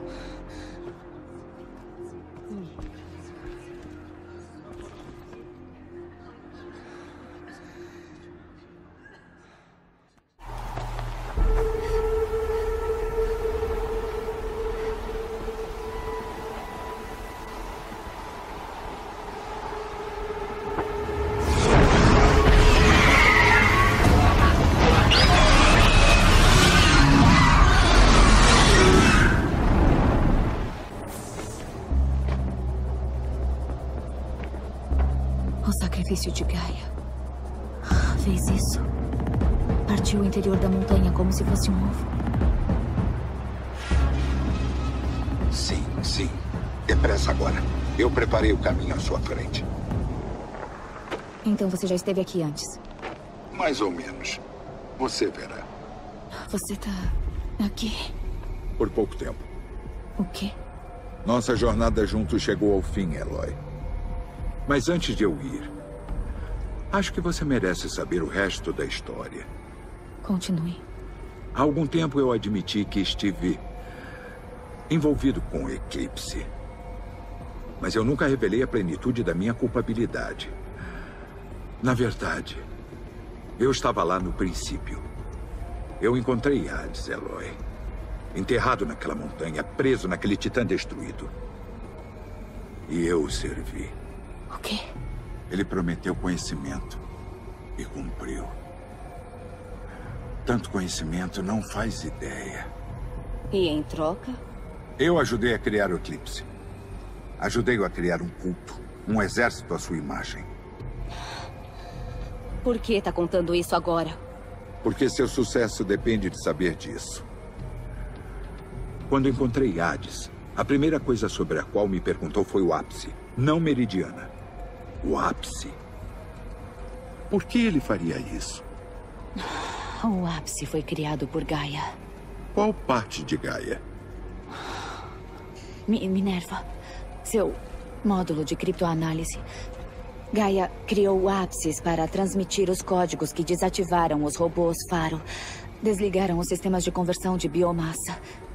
De Gaia. Fez isso. Partiu o interior da montanha como se fosse um ovo. Sim, sim. Depressa agora. Eu preparei o caminho à sua frente. Então você já esteve aqui antes? Mais ou menos. Você verá. Você tá aqui? Por pouco tempo. O quê? Nossa jornada juntos chegou ao fim, Eloy. Mas antes de eu ir, acho que você merece saber o resto da história. Continue. Há algum tempo eu admiti que estive envolvido com o Eclipse. Mas eu nunca revelei a plenitude da minha culpabilidade. Na verdade, eu estava lá no princípio. Eu encontrei Hades, Eloy. Enterrado naquela montanha, preso naquele titã destruído. E eu o servi. O quê? Ele prometeu conhecimento e cumpriu. Tanto conhecimento, não faz ideia. E em troca? Eu ajudei a criar o Eclipse. Ajudei-o a criar um culto, um exército à sua imagem. Por que está contando isso agora? Porque seu sucesso depende de saber disso. Quando encontrei Hades, a primeira coisa sobre a qual me perguntou foi o ápice, não Meridiana. O ápice. Por que ele faria isso? O ápice foi criado por Gaia. Qual parte de Gaia? Mi- Minerva. Seu módulo de criptoanálise. Gaia criou ápices para transmitir os códigos que desativaram os robôs Faro. Desligaram os sistemas de conversão de biomassa.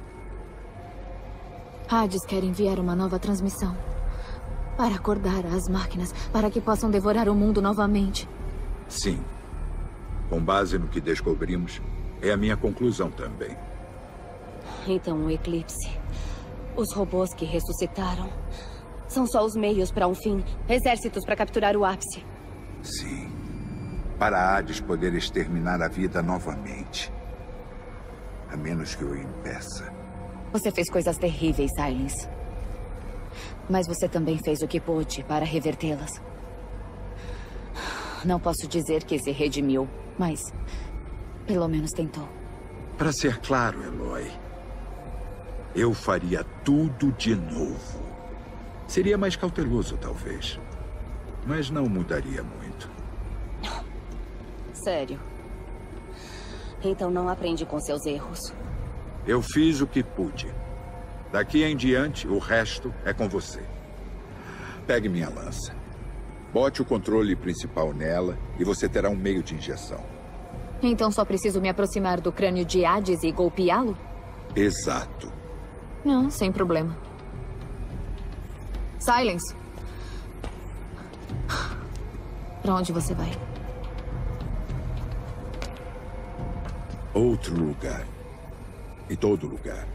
Hades quer enviar uma nova transmissão. Para acordar as máquinas, para que possam devorar o mundo novamente. Sim. Com base no que descobrimos, é a minha conclusão também. Então o Eclipse, os robôs que ressuscitaram, são só os meios para um fim, exércitos para capturar o ápice. Sim. Para Hades poder exterminar a vida novamente. A menos que o impeça. Você fez coisas terríveis, Silence. Mas você também fez o que pôde para revertê-las. Não posso dizer que se redimiu, mas pelo menos tentou. Para ser claro, Eloy, eu faria tudo de novo. Seria mais cauteloso, talvez. Mas não mudaria muito. Sério? Então não aprende com seus erros. Eu fiz o que pude. Daqui em diante, o resto é com você. Pegue minha lança. Bote o controle principal nela e você terá um meio de injeção. Então só preciso me aproximar do crânio de Hades e golpeá-lo? Exato. Não, sem problema. Silence. Pra onde você vai? Outro lugar. E todo lugar.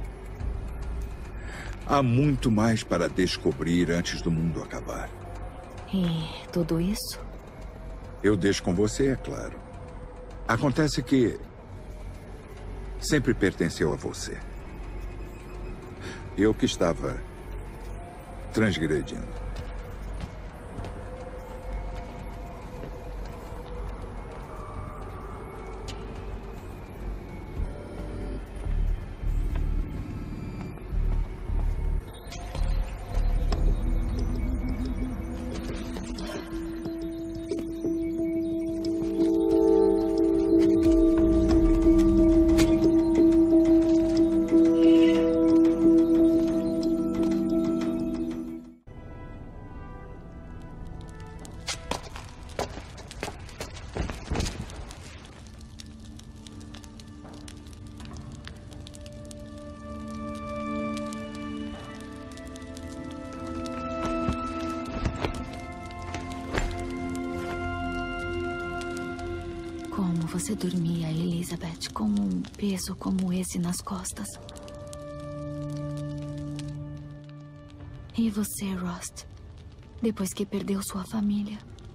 Há muito mais para descobrir antes do mundo acabar. E tudo isso? Eu deixo com você, é claro. Acontece que sempre pertenceu a você. Eu que estava transgredindo. Você dormia, Elizabeth, com um peso como esse nas costas. E você, Rost, depois que perdeu sua família?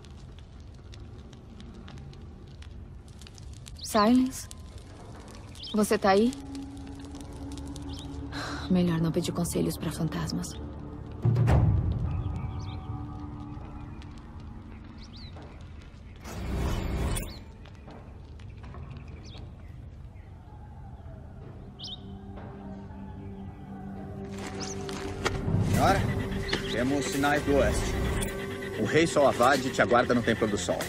Silence? Você tá aí? Melhor não pedir conselhos para fantasmas. Senhora, temos sinais do oeste. O rei Sol Avad te aguarda no Templo do Sol.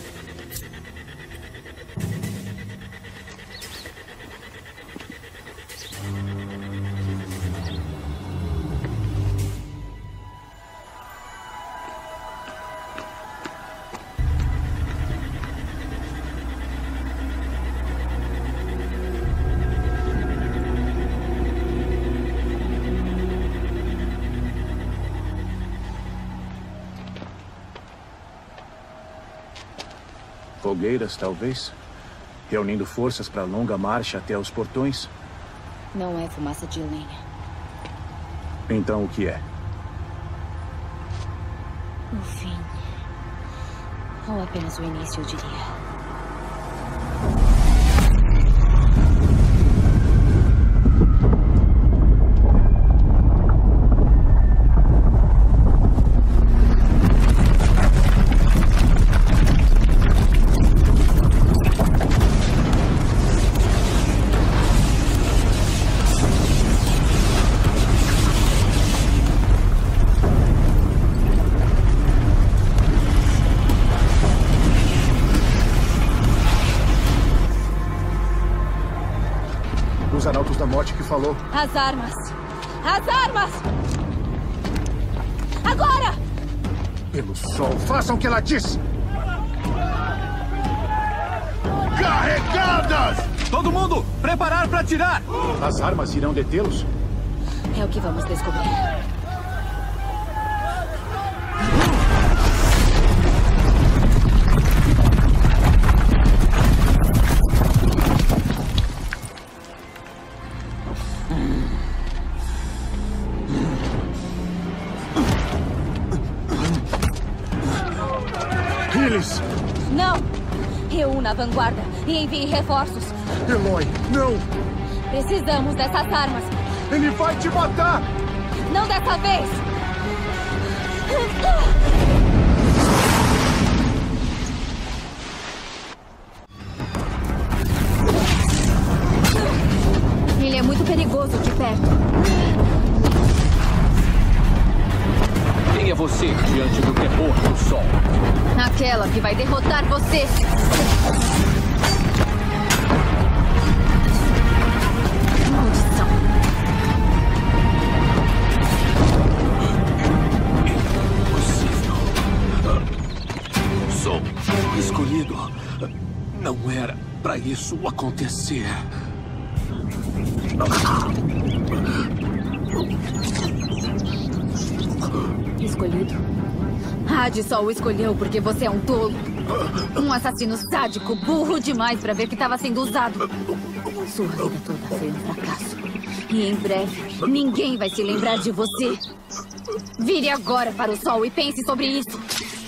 Fogueiras, talvez? Reunindo forças para a longa marcha até os portões? Não é fumaça de lenha. Então o que é? O fim. Ou apenas o início, eu diria. Arautos da Morte que falou. As armas! As armas! Agora! Pelo sol, façam o que ela disse! Carregadas! Todo mundo, preparar para atirar! As armas irão detê-los? É o que vamos descobrir. Eles! Não! Reúna a vanguarda e envie reforços. Eloy, não! Precisamos dessas armas. Ele vai te matar! Não dessa vez! Ele é muito perigoso de perto. Quem é você diante do terror do sol? Aquela que vai derrotar você. para isso acontecer. Escolhido. Hades só o escolheu porque você é um tolo. Um assassino sádico, burro demais para ver que estava sendo usado. Sua vida toda foi um fracasso. E em breve, ninguém vai se lembrar de você. Vire agora para o sol e pense sobre isso.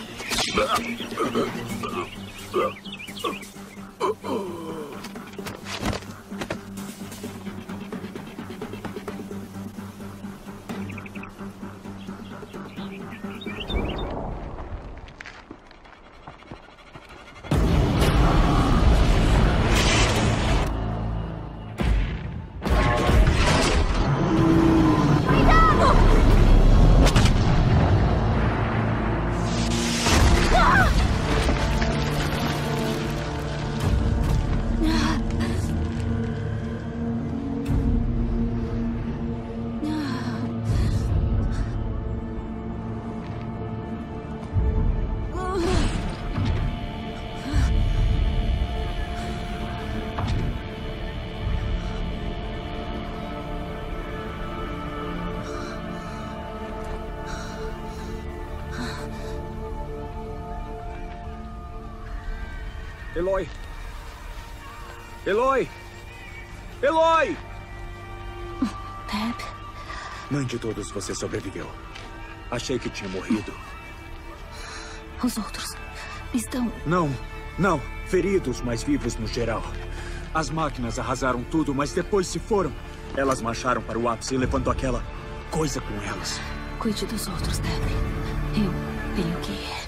Eloy! Eloy! Eloy! Deb? Mãe de todos, você sobreviveu. Achei que tinha morrido. Os outros estão... Não, não. Feridos, mas vivos no geral. As máquinas arrasaram tudo, mas depois se foram. Elas marcharam para o ápice, levando aquela coisa com elas. Cuide dos outros, Deb. Eu tenho que ir.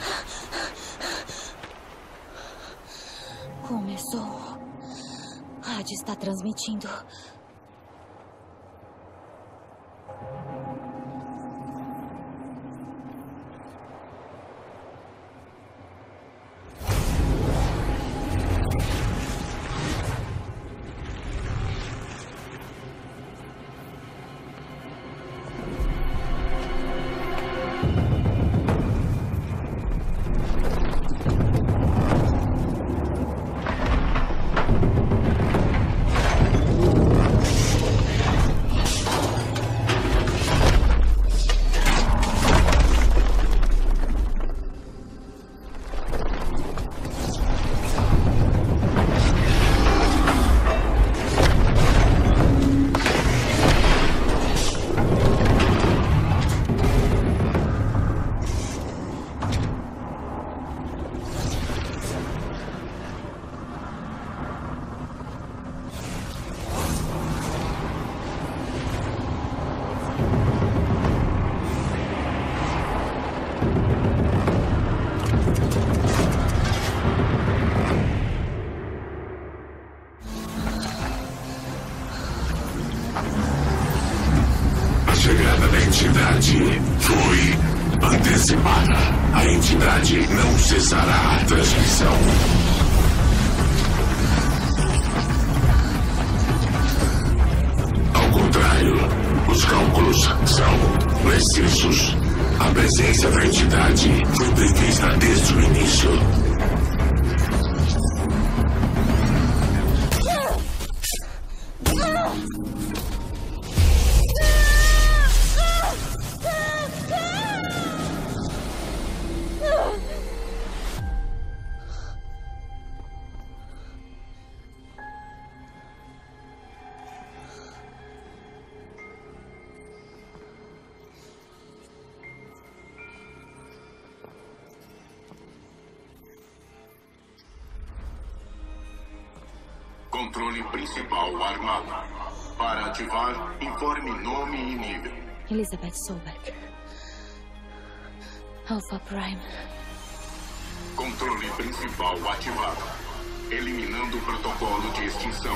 Começou. Hades está transmitindo. Foi antecipada. A entidade não cessará a transmissão. Ao contrário, os cálculos são precisos. A presença da entidade foi prevista desde o início. Controle principal armado. Para ativar, informe nome e nível. Elizabeth Sobeck. Alpha Prime. Controle principal ativado. Eliminando o protocolo de extinção.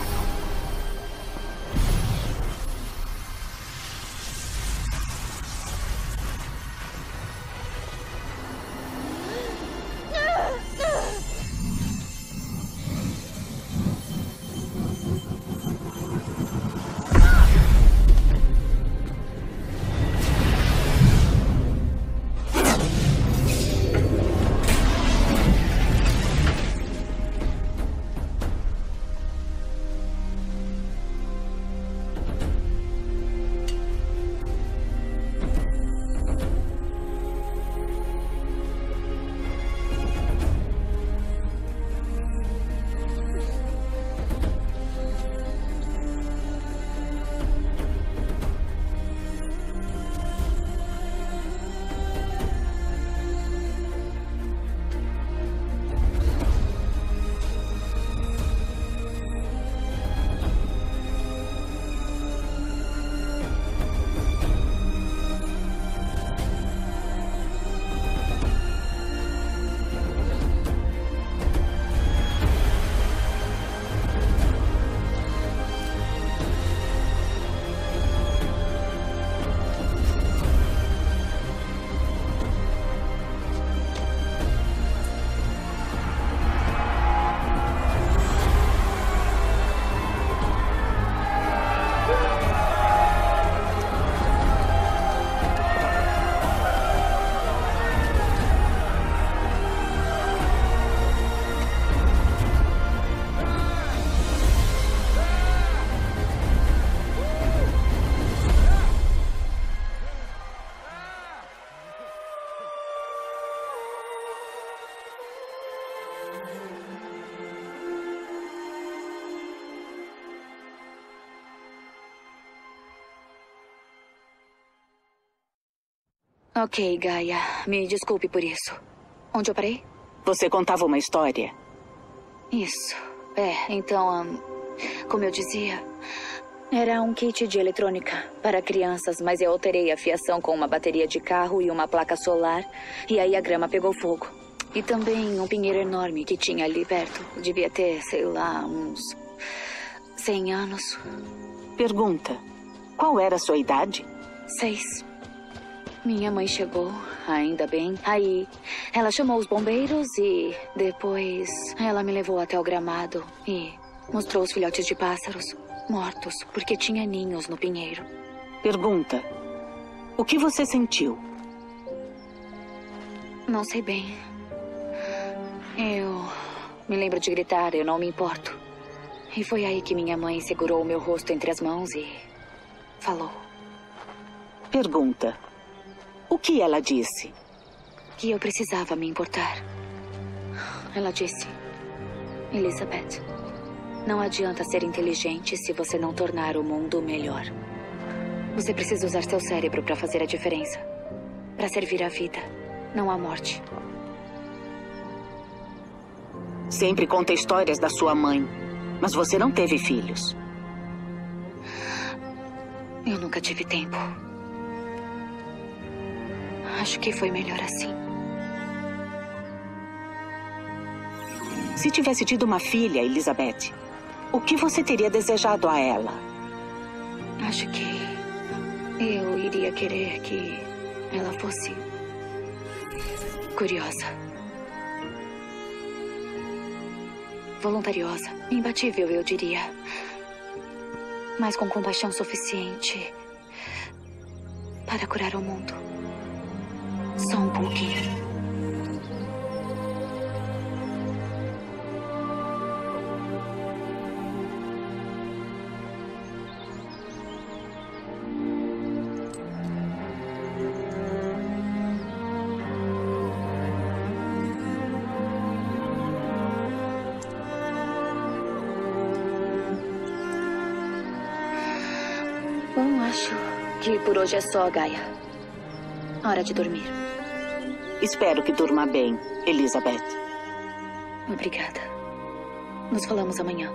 Ok, Gaia. Me desculpe por isso. Onde eu parei? Você contava uma história. Isso. É, então, um, como eu dizia, era um kit de eletrônica para crianças, mas eu alterei a fiação com uma bateria de carro e uma placa solar, e aí a grama pegou fogo. E também um pinheiro enorme que tinha ali perto. Devia ter, sei lá, uns cem anos. Pergunta, qual era a sua idade? Seis. Minha mãe chegou, ainda bem. Aí ela chamou os bombeiros e depois ela me levou até o gramado e mostrou os filhotes de pássaros mortos porque tinha ninhos no pinheiro. Pergunta, o que você sentiu? Não sei bem. Eu me lembro de gritar, eu não me importo. E foi aí que minha mãe segurou o meu rosto entre as mãos e falou. Pergunta, o que ela disse? Que eu precisava me importar. Ela disse, Elizabeth, não adianta ser inteligente se você não tornar o mundo melhor. Você precisa usar seu cérebro para fazer a diferença. Para servir a vida, não a morte. Sempre conta histórias da sua mãe, mas você não teve filhos. Eu nunca tive tempo. Acho que foi melhor assim. Se tivesse tido uma filha, Elizabeth, o que você teria desejado a ela? Acho que eu iria querer que ela fosse curiosa, voluntariosa, imbatível, eu diria, mas com compaixão suficiente para curar o mundo. Só um pouquinho. Bom, acho que por hoje é só, Gaia. Hora de dormir. Espero que durma bem, Elizabeth. Obrigada. Nos falamos amanhã.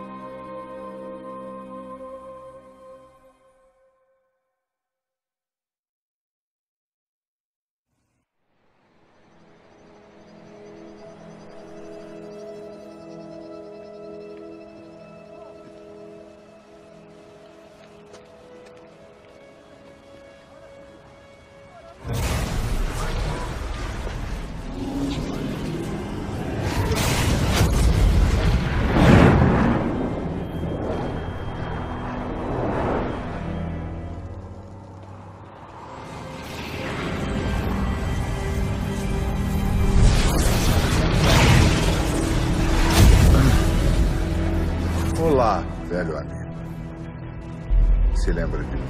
Olá, velho amigo. Se lembra de mim?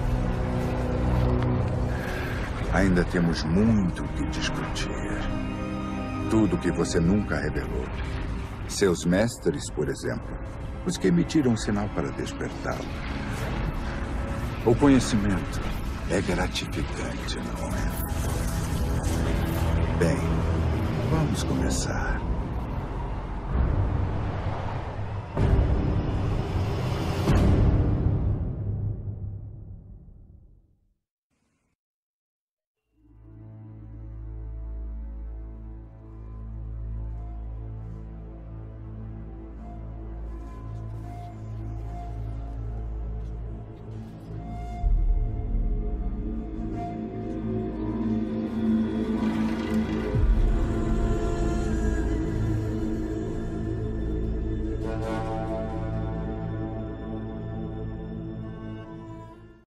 Ainda temos muito que discutir. Tudo que você nunca revelou. Seus mestres, por exemplo, os que emitiram um sinal para despertá-lo. O conhecimento é gratificante, não é? Bem, vamos começar.